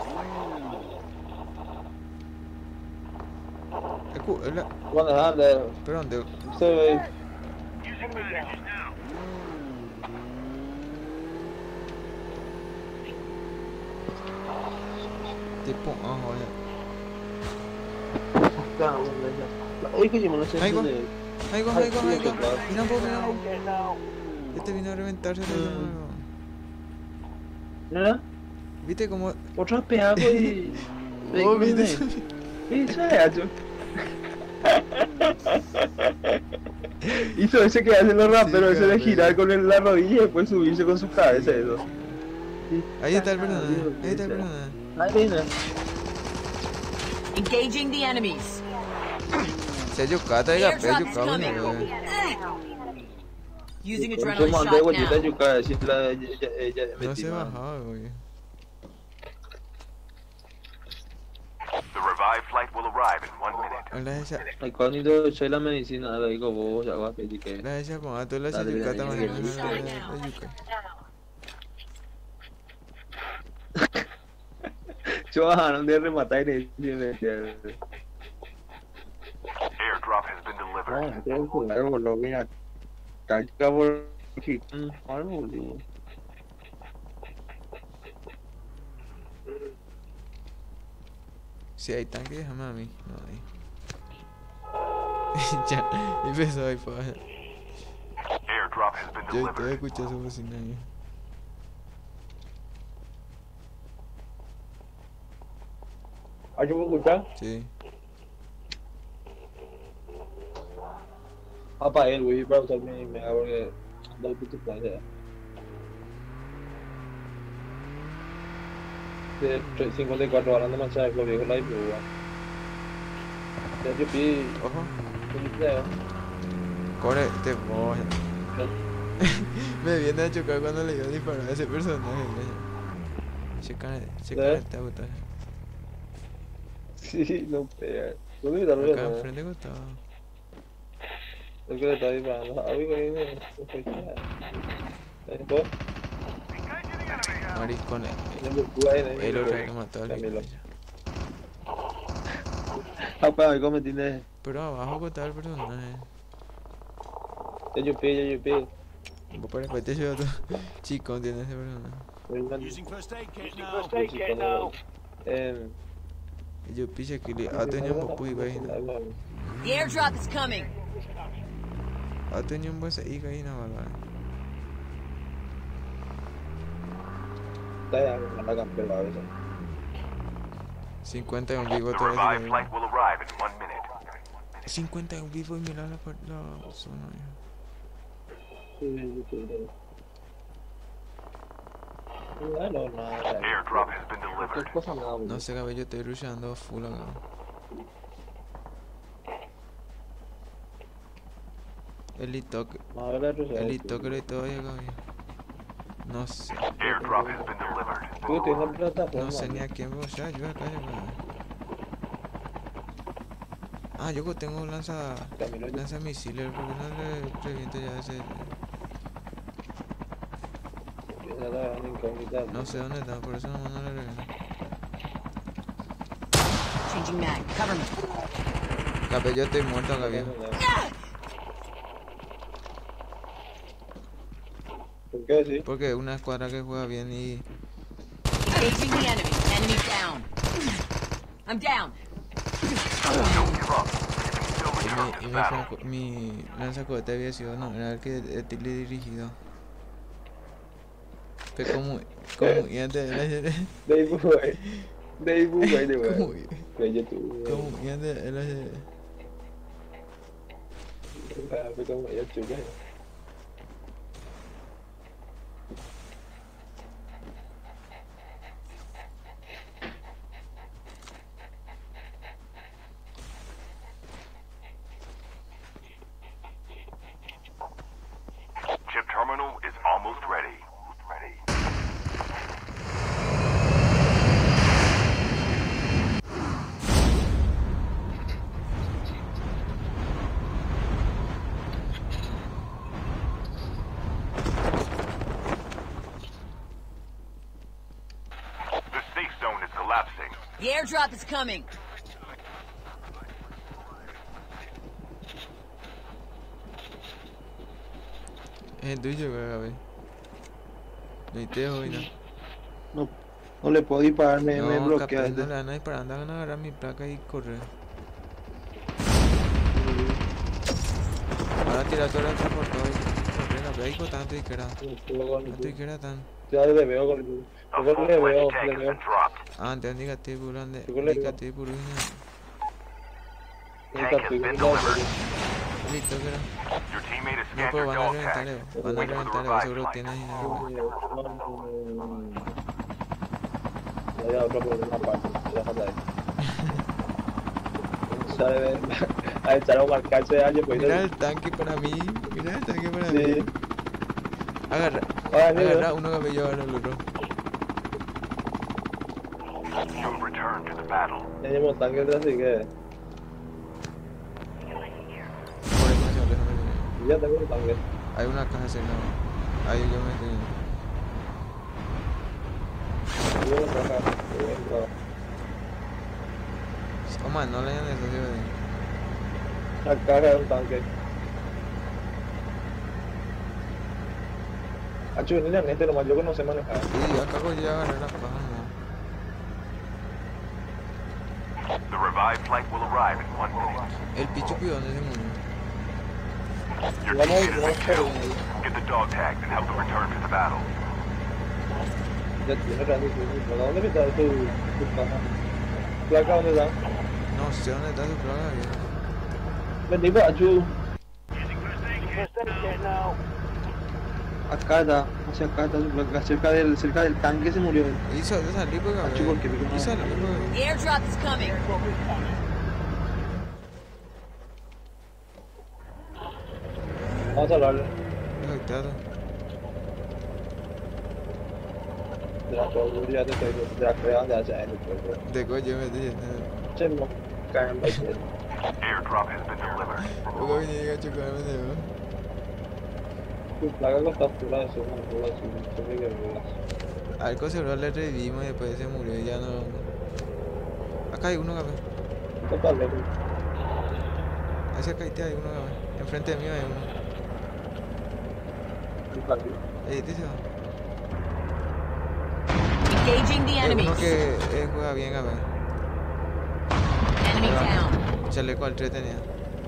flight. Bueno, anda, ¿Pero dónde? se ve. Tipo, joder. Oye, que yo me lo sé. Ahí va. de- Ahí va. Ay, Mira, sí, claro. mira un poco, mira un poco. Este vino a reventarse de nuevo. ¿Verdad? ¿Viste cómo? Otro pedazo y. Oh, ¿viste? Eso es eso. Hizo ese que hacen los raperos, Sí, ese de cabrón. girar con la rodilla y después subirse con su cabeza, eso. Ahí está el personaje. Ahí está el personaje. Ahí viene. Engaging the enemies. Se yucata y The capé, airdrop is yucaba, coming. Using Yo adrenaline mandé shot vueltita now. yuca, decir ella No se bajaba, güey. The revived flight will arrive in 1 minute. La esa, Ay, cuando yo soy la medicina, le digo vos, ya va a pedir que. la esa, como a todas las Dale, yucata, dale, man. dale. La yuca. Yo bajaron de rematar y Airdrop has been delivered. no, tengo que jugar, boludo, mira. Caca por aquí. Algo, boludo. Si hay tanque, déjame a mí. No hay. Ya, empezó ahí, pues. Airdrop has been Yo te delivered. escuché su bocina ahí. ¿Ay, yo me escuchar? Sí. Apagué el Wii para usar mi mega porque no puto plan ya. De 54 horas de manchar el viejo live, pero ya yo vi Ojo. un video. Corre, te voy. Me viene a chocar cuando le iba a disparar a ese personaje. Checa esta puta. Sí, no pega. ¿Dónde está Acá el enfrente costado. El que le está disparando. Ah, digo, ahí me fue después, Maricón. el El otro que mató al Camilo. hijo. Ah, pues, ahí como tiene. Pero abajo costaba el personaje. Ya yo pide. Vos para después te llevo tu chico, tiene ese personaje. Using first aid kit Y yo pise que le tenía un poco y vaina. The airdrop is coming. Tenía un buen y vaina, ¿verdad? Está ya la campeona a veces. 51 vivo The todo revived eso. flight will arrive in 1 minute. 51 vivo y mira la zona. Bueno, nada. Airdrop has been ¿Qué delivered. cosa nada, No sé, cabello, estoy rushando full acá. El toque y todo acá. No sé. Airdrop has been delivered. Yo tengo una plataforma. No sé ni a quién voy a usar, yo acá ya. Ah, yo tengo lanza misiles, porque no le reviento ya ese. Ya la gran incógnita. No sé dónde está, por eso nomás no le regalo. Changing mag. Cover me. Capaz yo estoy muerto acá, viejo. ¿Por qué sí? Porque es una escuadra que juega bien y... Engaging the enemy. Enemy down. I'm down. Don't give up. You can still return to the battle. Mi lanzacohete había sido, no, era el que el dirigido. Pero como y antes era... Dave Bugai. Dave Bugai de Como wey. Ve YouTube. y antes era... Fue como ella chuca. Chip terminal is almost ready. The safe zone is collapsing. The airdrop is coming. Es el tuyo, güey. No hay tejo y no. No le puedo disparar, me No, bloquea. capaz no le van a disparar, andan a agarrar mi placa y correr. Ahora tira todo el transportador y correr, capaz ahí con tanto y que era. Tanto y que era tan. Ya le veo con el. A Yo le full-fledged veo, tank le has veo. been dropped. Ah, antes indicativo, grande. Yo le- Indicativo, puro. Tank has been delivered. Listo, que era. Your teammate has No, scanned pero your van a dog reventar, tag. Leo. Van a Wait for the reventar, Leo. revive Seguro flight. tienes dinero. Ya otro por una parte. Ya falta ahí. Sale a echar a marcarse de año, pues. Mira el tanque para mí. Mira el tanque para mí. Sí. Agarra. Ah, mira. Agarra uno cabello, agarra el otro. You've returned to the battle. Tenemos tanque detrás, así que. Por demasiado lejos me Ya tengo un tanque. hay una caja cerrada. Ahí yo me estoy. Yo voy a trabajar. Yo voy a entrar. Oma, no le hayan eso, tío. La caja de un tanque. Hacho, venir a mente nomás, yo que no sé manejar. Sí, acá voy a agarrar la caja, no. The revived flight will arrive in 1 minute. El pichu pido dónde se murió. Your Vamos, teammate has vamos been por killed. el. Get the dog tags and help them return to the battle. Ya tiene grande tu. ¿Dónde está tu caja? ¿Placa dónde está? No sé dónde está su plaga, viejo. Vení, pues, Hacho. Acá está, hacia acá está su placa, cerca del tanque se murió él. Hizo de salir, pues, Hacho, ¿por qué? Y salir, pues. The airdrop is coming. Vamos a hablarle Afectado. de la seguridad de la creación de allá en el pueblo. De coño, me dije. Che, no, caen bastante. Airdrop has been delivered. Poco que llega a chocarme, ¿no? Tu placa no está fuera de su mano, así, que ruedas. Al seguro le revivimos y después se murió y ya no. Acá hay uno, cabrón. Total, lejos. Hacia acá hay uno, cabrón. Enfrente mío hay uno. Dice. Engaging the Es enemies. uno que juega bien, cabrón. Enemy down. Chaleco al 3 tenía.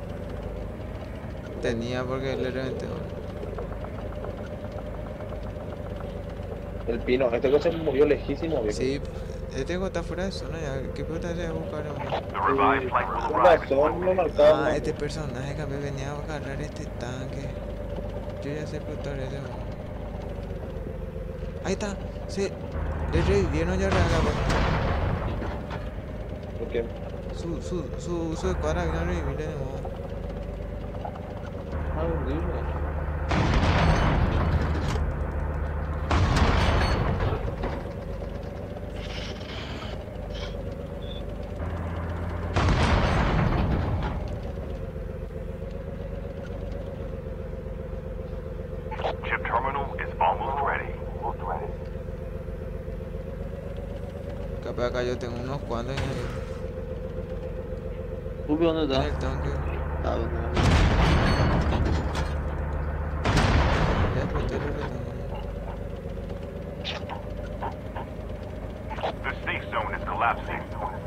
Tenía porque le reventé. El pino, este cosa se murió lejísimo, viejo. Sí, este juego está fuera de zona ya. ¿Qué puta se va a buscar? The revived flight will Con arrive in 1 razón, no minute. marcaba. Ah, este personaje que venía a agarrar este tanque. Yo ya sé explotar ese juego. Ahí está. Se le revivieron ya cabrón. Porque Su escuadra vino a revivirle de nuevo. Chip terminal is almost ready. Pues acá yo tengo unos cuantos en ¿Tú dónde el estás? tanque. Ah, ¿dónde? Ya exploté el otro tanque. The safe zone is collapsing.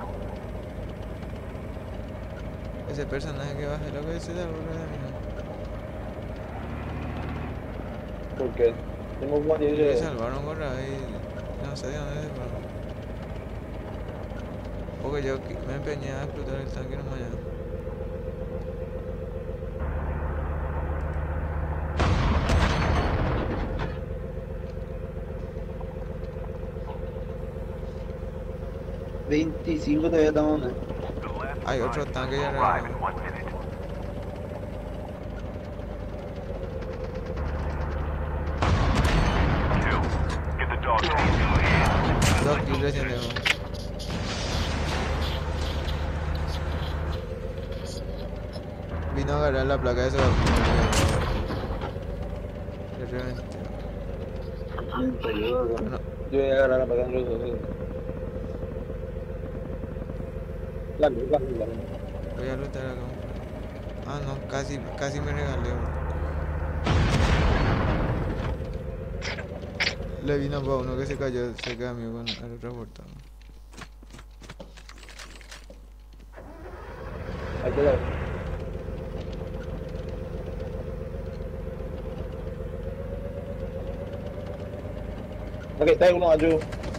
Ese personaje que baje lo que se da burro de mí. ¿Por qué? Tengo un guante Y le de... salvaron con ahí. No sé de dónde se fueron. Porque yo me empeñé a explotar el tanque nomás ya. $25 todavía estamos en... The last Hay otro revived tanque will ya arrive in arriba. 1 minute. Kill. Get the dog tags. 2 kills recién tengo. Vino a agarrar la placa de ese. Le reventé. Bueno, Yo voy a agarrar la patata de los dos. La luz. voy a luchar acá. Ah, no, casi me regalé uno. Le vino para uno que se cayó cerca de mí con el otro portado. Ahí te la... Ok, está ahí uno ayuda.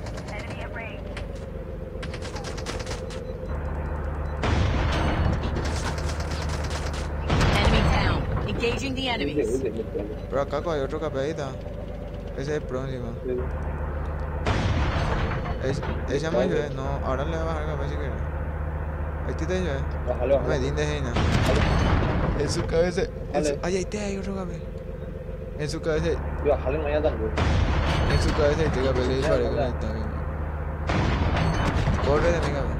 Enemy down. Engaging the enemies. Pero acá hay otro capeadita. Ese es el próximo. Ese me ayuda. No, ahora le voy a bajar café si quieres. Ahí te ayuda. Bájalo, No me dindes ahí nada. En su cabeza. Dale. Ay, ahí te hay otro café. En su cabeza. Bájalo mañana también. En su cabeza ahí te café le disparé con el tanque. Corre de mi café.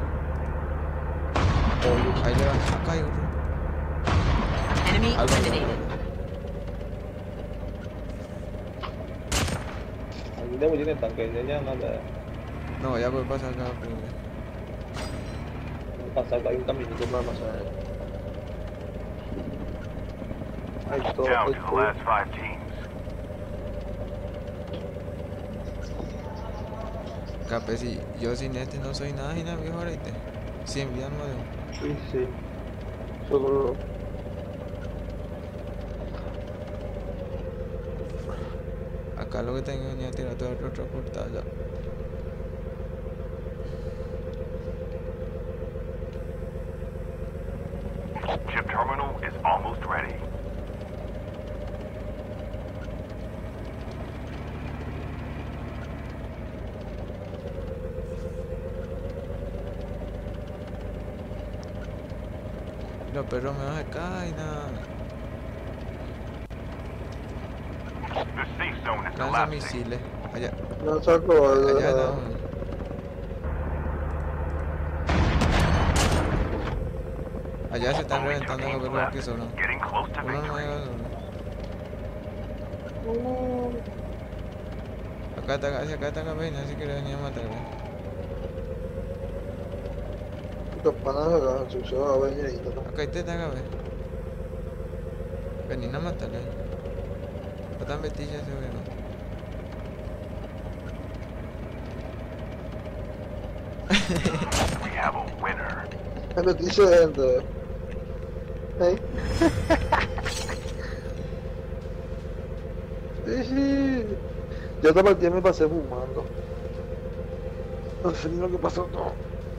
Ahí le va. Acá hay otro. Enemy Algo. eliminated. Aquí debo tiene tanque, ya nada. No, ya puede pasar acá. Pero... Pasar, hay un caminito para pasar. Hay todo, Down hay to the todo. last 5 teams. Capé, si yo sin este no soy nada, y nada, viejo, ahorita. 100 vidas no de... Sí, sí. Solo... Acá lo que tengo es venir a tirar todo el otro portal ya. Chip terminal is almost ready. Los perros me van acá y nada. The safe zone is Lanza collapsing. misiles. Allá. No saco. Allá está uno. Allá se están Only 2 reventando los teams perros left. que son. Getting close to Uno no victory. llega uno. Acá está, hacia acá está Capena, si quiere venir a matarme. Campana, se va a venir ahí, ¿no? Acá está Capena. Vení a matarle. Están betillas ese güey, ¿no? We have a winner. Me metí dentro. ¿Eh? Sí. Yo esta partida me pasé fumando. No sé ni lo que pasó, no.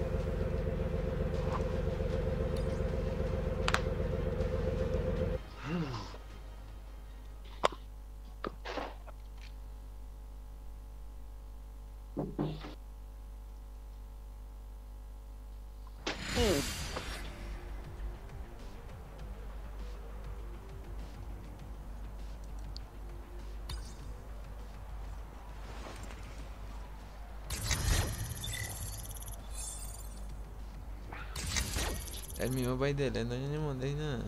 El mismo país de él, no hay ni monte ni nada.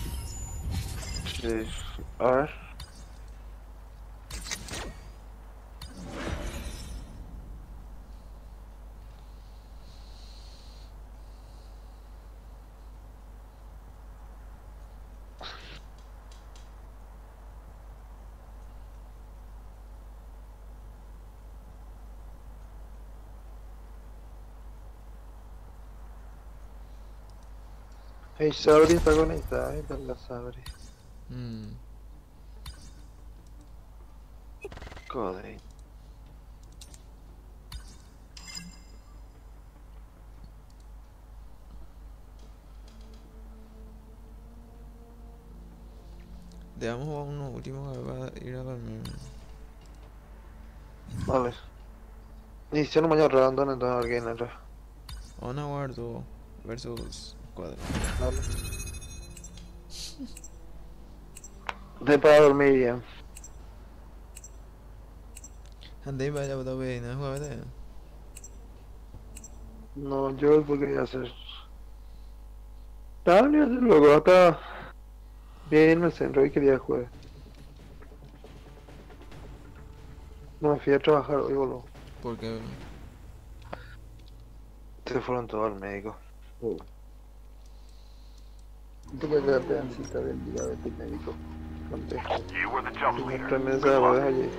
Sí. A ver. Hey, Sabri está conectada, ahí está la Sabri. Mm. Joder. Dejamos jugar uno último que va a ir a dormir. Vale. Y si no mañana random, entonces alguien entra. Vamos a jugar dúo versus cuadro. Vale. De para dormir bien. Andei vaya a ver, no juega de. No, yo porque quería hacer. Estaba ni hacer luego, hasta bien en el centro y quería jugar. No me fui a trabajar hoy, boludo. Porque Se fueron todos al médico. Tuve que darte cita del día de tu médico. Conté. You were the jump Tenía leader. 3 meses de bodas allí.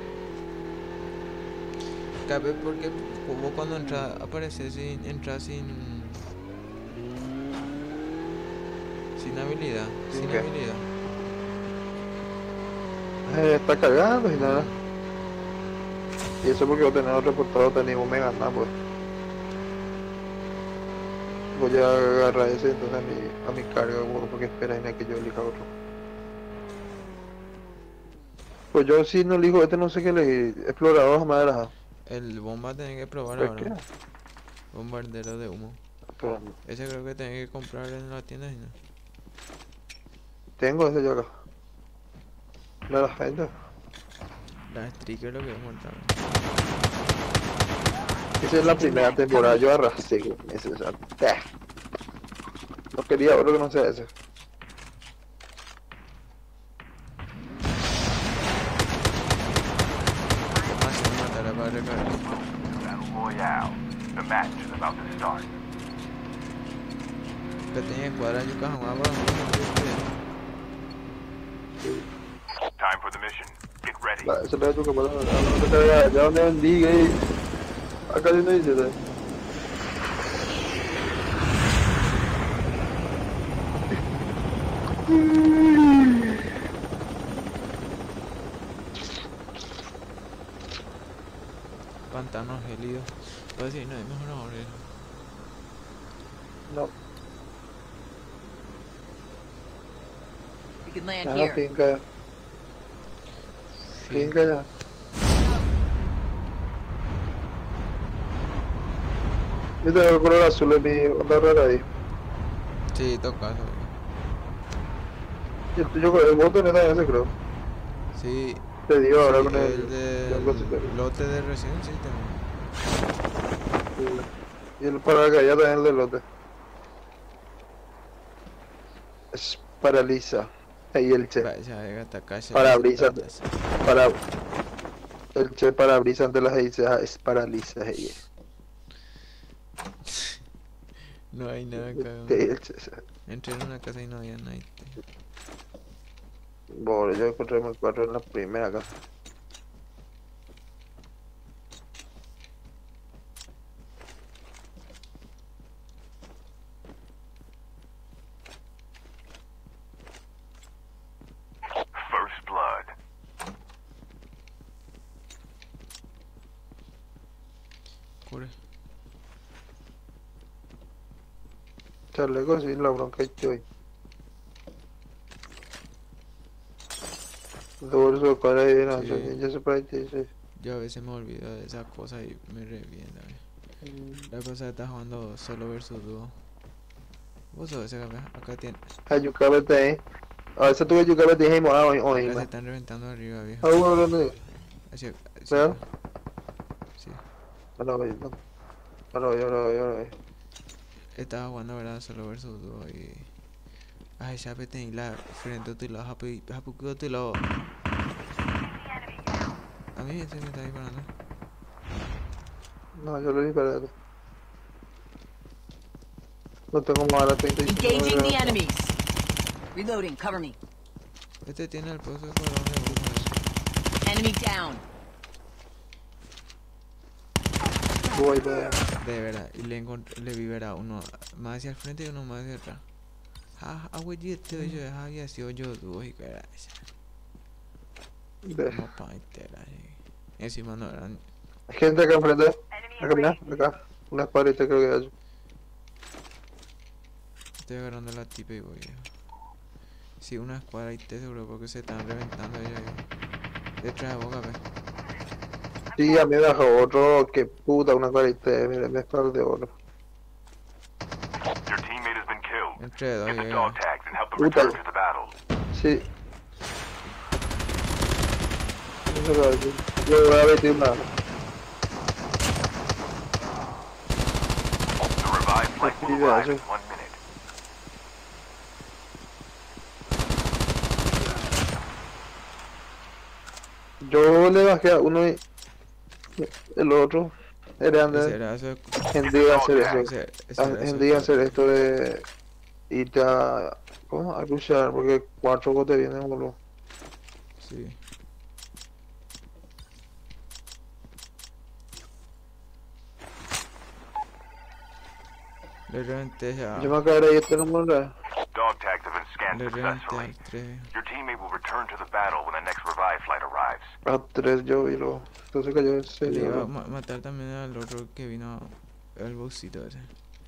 cabe porque vos cuando entras apareces entras sin habilidad, ¿Sin sin qué? habilidad. Está cagando y nada. Y eso porque yo tenía otro reportado, tenía un mega nada, pues. Voy a agarrar ese entonces a mi carga, bueno, porque espera en que yo elija otro. Pues yo si no elijo este, no sé qué elegir. Explorador jamás era. El bomba tenés que probar ¿Pero ahora. qué? Bombardero de humo. Pero Ese creo que tenés que comprar en la tienda, ¿no? tengo ese yo acá. De la gente. La striker lo que encontrar. Esa es la primera temporada, yo arrasé con ese. O sea, no quería otro que no sea ese. Ah, se me matará para recargar. Battle Royale. The match is about to start. Que tenía que cuadrar yo caja más para Time for the mission. Get ready. Ese pedazo que pasa, no te caiga, ya donde bendiga y. Acá no dice, ¿sabes? pantanos gélidos. Voy a decir, no, es mejor ahora. No, You can land ya here. finca ya. Finca ya. Yo tengo el color azul en mi onda rara ahí. Sí, toca. Y el tuyo, el voto no está en ese, creo. Sí, Te digo ahora sí, con el de algo así, pero- lote de recién, sí, también. Y el para acá ya también el de lote. Es paraliza. Ahí el che. Ya llega hasta acá. ya Parabrisas. se trata. Para. El che parabrisa ante las dice es paraliza ahí. No hay nada acá. Sí, el che. Entré en una casa y no había nadie. Bueno, yo encontré mi 4 en la primera casa. First blood. Cure. Chaleco, sí, la bronca y hoy. Dorso, cara de no, Sí. ya se para ti, sí. Yo a veces me olvido de esas cosas y me revienta. La cosa que está jugando solo versus dúo. Vos sos ese campeón. Acá tiene. Ayucábete, a veces tuve ayucábete y morado hoy, Acá se man. están reventando arriba, viejo. Ah, bueno, no, Hacia, ¿Real? Sí. no, yo. Estaba jugando, ¿verdad? Solo versus dúo y. Ay, ya pete en la frente de la happy que lo. A mí se me está disparando. No, yo lo disparé. No tengo más a la 35. Engaging the enemies. Reloading. Cover me. Este tiene el pozo de colón de bomba. Enemy down. Voy, de. De verdad. Y le vi, ¿verdad? Uno más hacia el frente y uno más hacia atrás. Abuelito, yo había sido yo dos y cara. De- No, pa' entera, encima no eran. Gente acá enfrente. Acá, mira, acá. Una espadita creo que hay. Estoy agarrando la tipa y voy. Sí, una escuadra y te seguro porque se están reventando ellos ahí. Detrás de boca, ve. Sí, a mí me bajó otro. Que puta, una espadita. Mira, me espalda de oro. Your teammate has been killed. Entre dos Get y the dog tags and help them Puta. return to the battle. Sí. No se va a decir. Yo voy a meter una. The revived flight will Actividad, arrive in sí. 1 minute. Yo le bajé a uno y el otro. Era ese de era eso. gente a hacer eso. Ese era eso. Gente a hacer esto de irte a. ¿Cómo? A luchar, porque 4 botes vienen, boludo. Sí. Le reventé ya. Yo me acabaré y este número. Dog tags have been scanned Le reventé successfully. al 3. Your teammate will return to the battle when the next revive flight arrives. A 3 yo vi lo. Entonces cayó en Le serio. iba a ¿No? matar también al otro que vino. El boxito ese.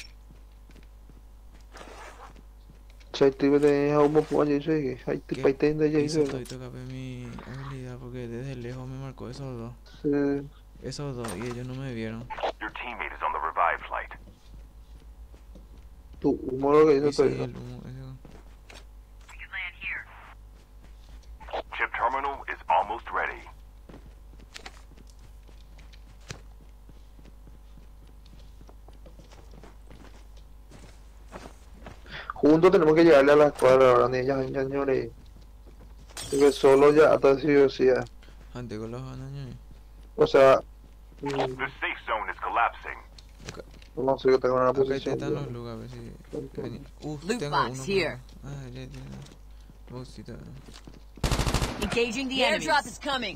Chay, tipo de humo por allí, sí. Hay ¿Qué? tipo ahí de allí. Hizo todito capé mi habilidad porque desde lejos me marcó esos dos. Sí. Esos dos y ellos no me vieron. Your teammate is on the revive flight. Tu humo lo que Y hizo sí, todo. el humo, ese. Chip terminal is almost ready. Juntos tenemos que llegarle a la escuadra ahora, niñas, señores. Porque solo ya hasta sí o sí. Antes con los años. O sea, The safe zone is collapsing. no sé que tengo una Acá posición. están los lugares, a ver si. Vení. Loot tengo box uno. here. Ah, ya tiene. Boxito. Engaging the airdrop is coming.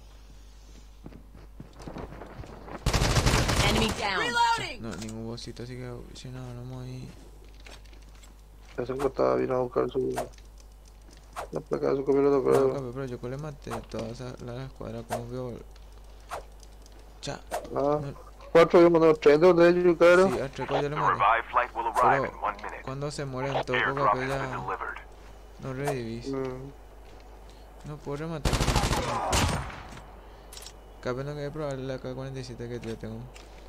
Enemy down. Reloading. No, ningún boxito, así que si no, vamos ahí. Ese que estaba vino a buscar su. La placa de su copiloto, No, pero. cabe, pero yo le maté toda la escuadra como veo. Cha. Ah, No, 4 yo mandé 30 de ellos, claro. sí, a Treco yo le The maté. revive flight will arrive Pero in 1 minute. cuando se mueren todos, Airdrop capé has been ya delivered. no revivís. No puedo rematar. Capé no que probar la K-47 que yo tengo.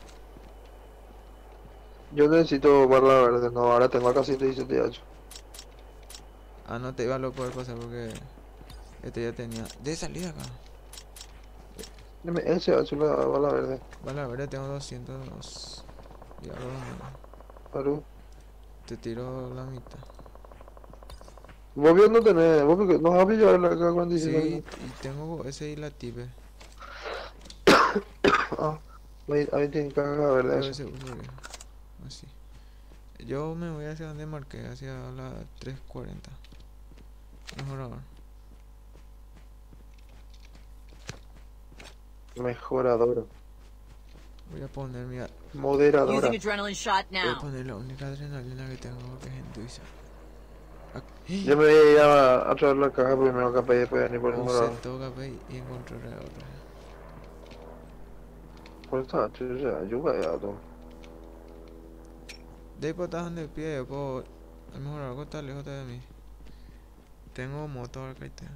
Yo necesito barra verde, no, ahora tengo acá 117. Ah, no te iba a lo poder pasar porque este ya tenía. De salida acá. Dime, ese va a ser la bala verde. Vale, a ver, tengo 202. Ya lo Claro. te tiro la mitad. Vos bien no tenés, vos porque no vas a pillar la K-47. Sí, y tengo ese y la tipe. Ah, ahí tiene caja verde. Pero Eso. ese uso bien. Así. Yo me voy hacia donde marqué, hacia la 340. Mejor ahora. Mejoradora. Voy a poner mi. Moderadora. Using adrenaline shot Voy a now. poner la única adrenalina que tengo que es en Tuiza. Yo me voy a ir a traer la caja primero capaz y después venir por el Usé mejorador. todo café y encontré otra. Por esta chucha, yo voy a todo. De ahí por atrás donde pie, yo puedo. A lo mejor algo está lejos de mí. Tengo motor acá y te.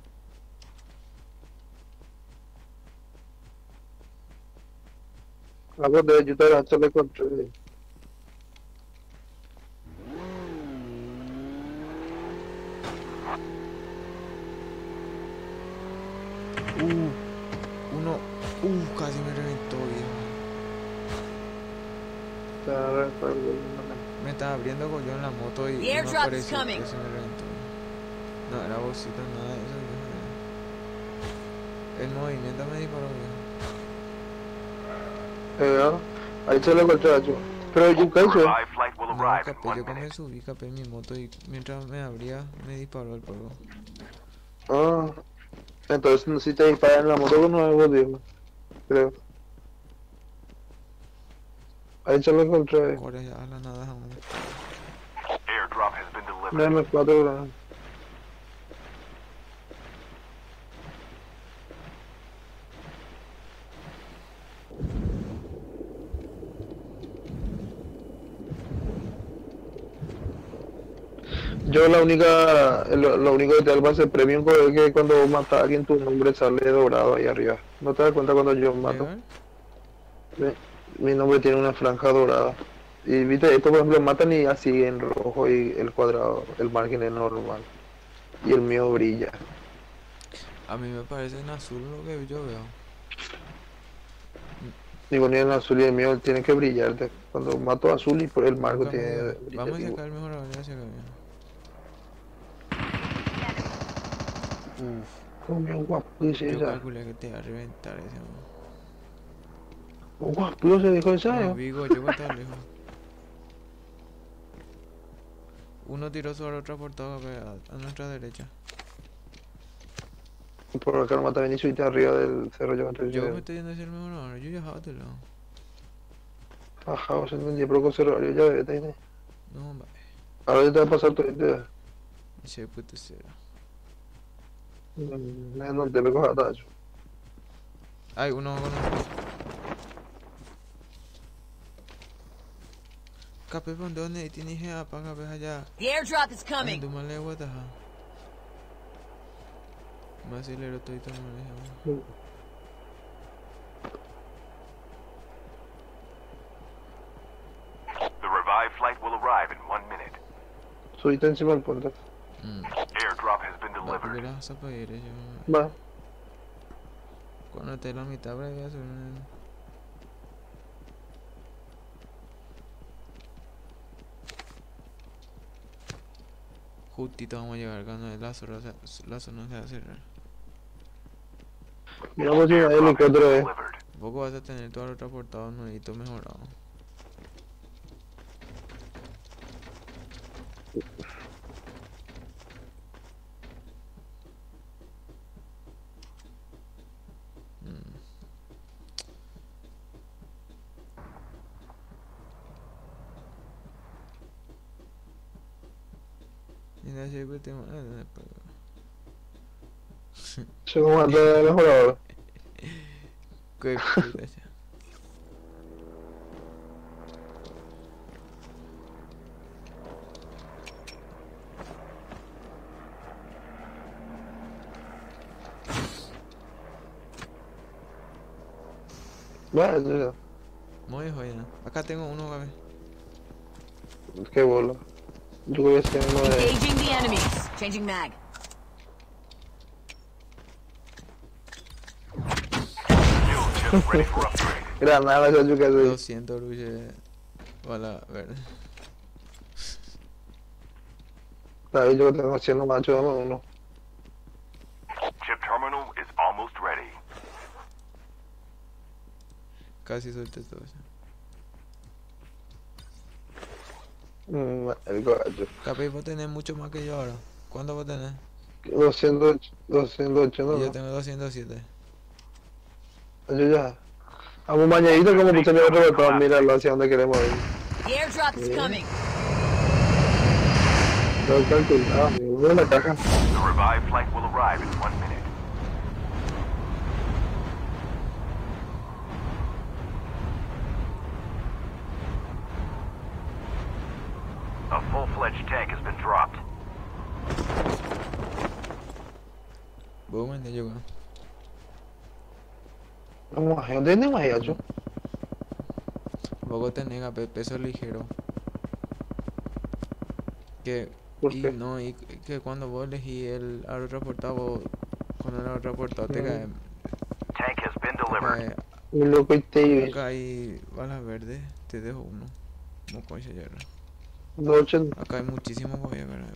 La voz de ayudar a hacerle control. Uno. Casi me reventó, viejo. Me estaba abriendo con yo en la moto y The no airdrop is apareció coming. que se me reventó. No, era bolsita, nada de eso, viejo. El movimiento me disparó, viejo. Ahí se le encontré a yo. Pero yo The caí, revive flight will No, arrive in capé, 1 yo como me minute. subí, capé en mi moto y mientras me abría, me disparó el polvo. Ah, entonces si te disparan en la moto con nuevo, digo. Creo. Ahí se lo encontré. Corre ya a la nada, hombre. Airdrop has been delivered. delivered. M4, ¿verdad? Yo lo único que te da el pase premium es que cuando matas a alguien tu nombre sale dorado ahí arriba. ¿No te das cuenta cuando yo mato? ¿Legal? Mi nombre tiene una franja dorada. Y viste, esto por ejemplo matan y así en rojo y el cuadrado, el margen es normal. Y el mío brilla. A mí me parece en azul lo que yo veo. Digo, ni en azul y el mío tiene que brillarte. Cuando mato azul y por el marco Nunca me tiene dio. Vamos a brillativo. sacar mejor ahora hacia acá. Uf, Como un guapo, dice yo esa. calculé que te iba a reventar ese. Un guapo se dijo esa, No, Vigo, yo voy a estar lejos. Uno tiró sobre otra portada a nuestra derecha. Por acá no mata Benicio y está arriba del cerro yo antes. Yo me estoy yendo a hacer mejor ahora. Yo ya de lado. Ajá, o sea, entendí, pero con cerro yo ya veo, ¿tiene? No, vale. Ahora ya te va a pasar todo este. Se puede ser. No te me cojas tacho. Ay, uno. Capé, ¿por dónde tienes que apagar allá? The airdrop is Ay, coming. tú me le guatas. Más acelero todo y todo mal. The revived flight will arrive in 1 minute. Subiste encima del puente. Airdrop has been Va, porque delivered. las vas a pedir, yo. Va. Cuando esté la mitad, voy a hacer un... Justito vamos a llegar cuando el lazo no se va a cerrar. Mira pues si hay Airdrop has helicóptero been eh. delivered. Poco vas a tener todo el transportado nuevito mejorado. Mira, si el tema... Se me mata de mejorador. Qué puta ya. Va, eso Muy joya. Acá tengo uno, Gaby. ya. Qué bola. Yo voy a hacer uno de. Engaging the enemies. Changing mag. Skill chip ready for upgrade. Granada, esa yo que hace. 200 ruches. Bala verde. Sabes yo que tengo haciendo macho, dame uno. Chip terminal is almost ready. Casi solté todo eso. El coche. Capaz vos tenés mucho más que yo ahora. ¿Cuánto vos tenés? 208, no, Y yo no. tengo 207. Yo ya. Vamos mañanito como puse otro botón, míralo hacia donde queremos ir. The airdrop is coming. Lo calculado, uno de la caja. The revived flight will arrive in 1 minute. A full-fledged tank has been dropped. Vos me entendés, yo. Vamos a ¿dónde tenemos ahí, ocho? Vos tenés capaz peso ligero. Que... ¿Por y qué? no, y que cuando vos elegís el aerotransportado, vos con el aerotransportado te cae... Tank has been te delivered. cae Un loco y te acá hay balas verdes, te dejo uno. Como con esa hierra. 280. Acá hay muchísimo voy a ver.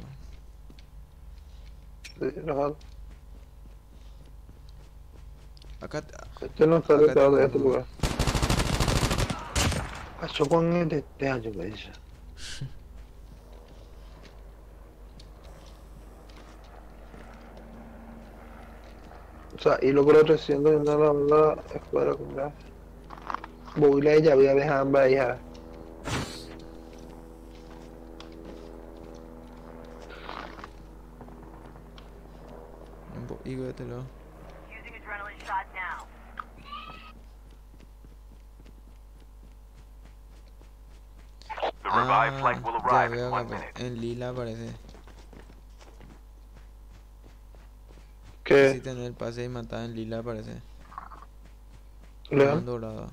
Acá, Este no está Acá detrás de tengo este uno. lugar. Pasó con este año, me dice. O sea, y luego lo reciendo en la escuadra con gas. Voy a ella, voy a dejar ambas hijas. chico de este lado. Using adrenaline shot now. The revived flight will Ya arrive in veo 1 que minute. en lila aparece. Si ¿Qué? tenés el pase y matar en lila aparece. No León? en dorado.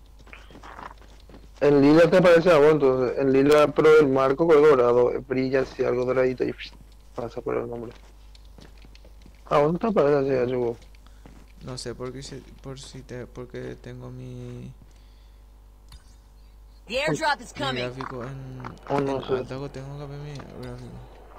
En lila te aparece a vos, entonces. En lila, pero el marco con el dorado brilla así algo doradito y pasa por el nombre. ¿A dónde te aparece así, vos? No sé porque tengo mi The airdrop is mi coming. gráfico en Oh, no sé. alto, tengo que ver mi gráfico.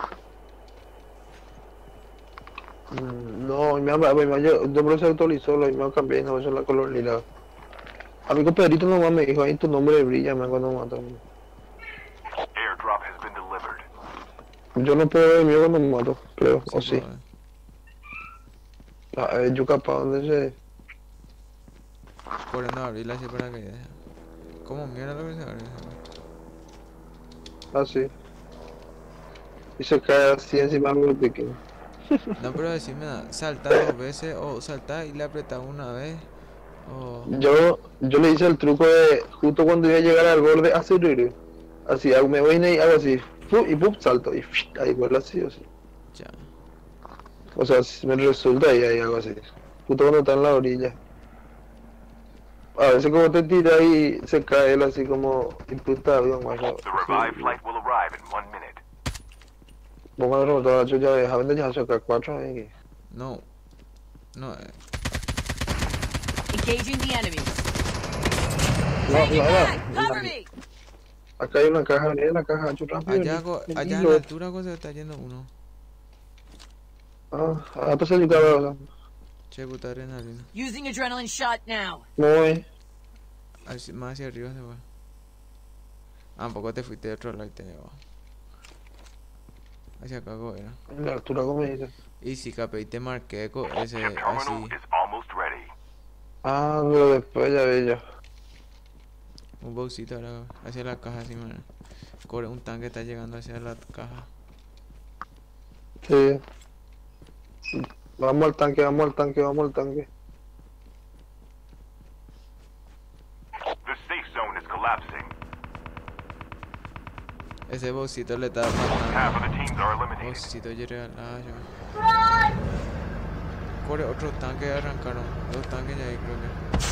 No, yo por eso se actualizó, lo mismo cambié, no, eso es la color lila. Amigo Pedrito nomás me dijo, ahí tu nombre brilla, me cuando matan. Airdrop has been delivered. Yo no puedo ver el mío cuando me mato, creo, o sí. puedo ver. Yo capaz, ¿dónde se...? Por no abrirla así para que como mierda lo que se abre. Así. Y se cae así encima de mi pequeño. No, pero decime, salta 2 veces o salta y le apretás una vez o Yo le hice el truco de justo cuando iba a llegar al borde, así, me voy y hago así, y pum, salto, y ahí vuelvo así o así. ya. O sea, si me resulta y ahí hago así, justo cuando está en la orilla. A veces como te tira y se cae él así como, y puta avión, macho. The revived flight will arrive in 1 minute. Vos cuando remontaba yo ya dejaba de ya sacar 4 ahí. No. No, Engaging the enemies. No, Taking no, back. no. Cover me. Acá hay una caja, mira la caja, yo rápido. allá en la altura se está yendo uno. Pues el cabrón, Che, puta adrenalina. Using adrenaline shot now. muy. Más hacia arriba se va. Ah, un poco te fuiste de otro lado y te llevó. Hacia acá era. En la altura, como me dice. Y si capé y te marqué con Your ese terminal así. is almost ready. Pero después ya vi yo. Un bolsito ahora hacia la caja así, man. Corre, un tanque está llegando hacia la caja. Sí. Vamos al tanque, vamos al tanque, vamos al tanque. The safe zone is collapsing. Ese bolsito le está Half matando. of the teams are eliminated. Bolsito ya regalado. Corre, otro tanque arrancaron. 2 tanques ya ahí creo que.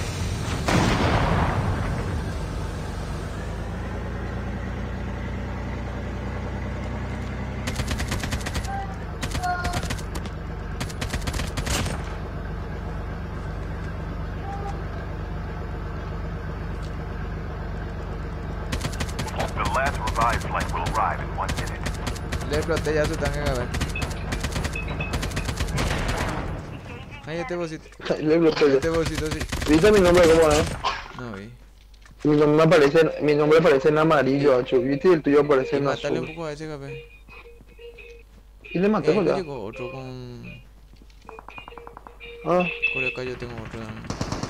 The last revived flight will arrive in 1 minute. Le exploté ya su tanque, a ver. Ahí este bolsito. Le bloqueo Este yo. bolsito sí. ¿Viste mi nombre cómo es? No vi. Mi nombre aparece en amarillo, Acho. ¿Viste? Y el tuyo aparece Y en matarle un azul. poco a ese café. Y le maté Me ya. llegó otro con. Ah, Por acá yo tengo otro también.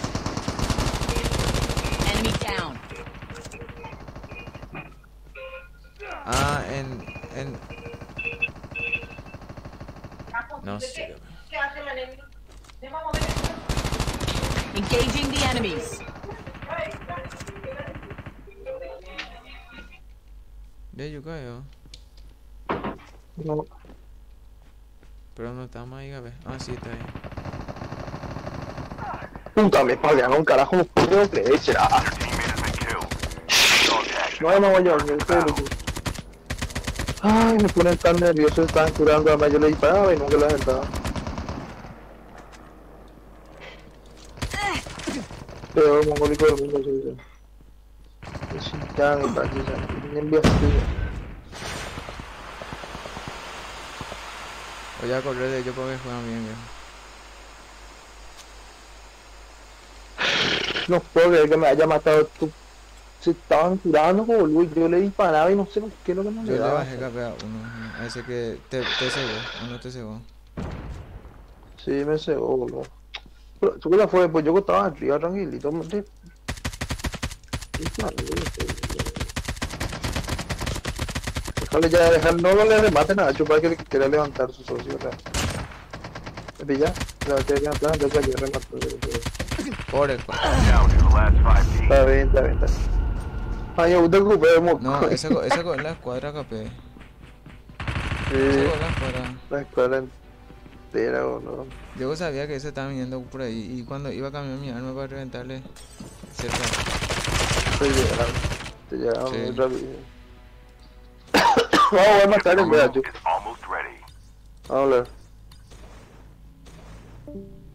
Enemy down. Ah, no sé. Engaging the enemies. Ya yo caigo. no. Pero no está más ahí, café. Ah, sí, está ahí. Puta, me palean un carajo, no puedo creer, será. Your teammate has been killed. Dog tag. No, voy yo, me estoy. Ay, me ponen tan nervioso, están curando, además yo le disparaba y nunca la acertaba. Peor mongólico del mundo, sí. Es un ya me parece, me envías Voy a correr de ellos porque juegan bien, viejo. No puedo creer que me haya matado tú. Se estaban curando, boludo, yo le disparaba y no sé qué es lo que me Yo le daba. bajé café a uno. A ese que te cegó. Uno te cegó. Sí, me cegó, boludo. Pero tú que la fue, pues yo que estaba arriba tranquilito, me... Déjale ya, no le remate nada, para que quiera levantar su socio, o sea. ¿Me pilla? La batalla que me atrás, entonces aquí remato. Por el Down to the last 5 teams. Está bien, está bien, está bien. Ay, yo te ocupé, moco. No, esa con la escuadra KP. Sí, Esa con la escuadra. la escuela entera, boludo. Yo sabía que ese estaba viniendo por ahí y cuando iba a cambiar mi arma para reventarle cerca. Te llegaron Sí. muy rápido. Vamos a matar en verdad, Is almost ready. vamos a hablar.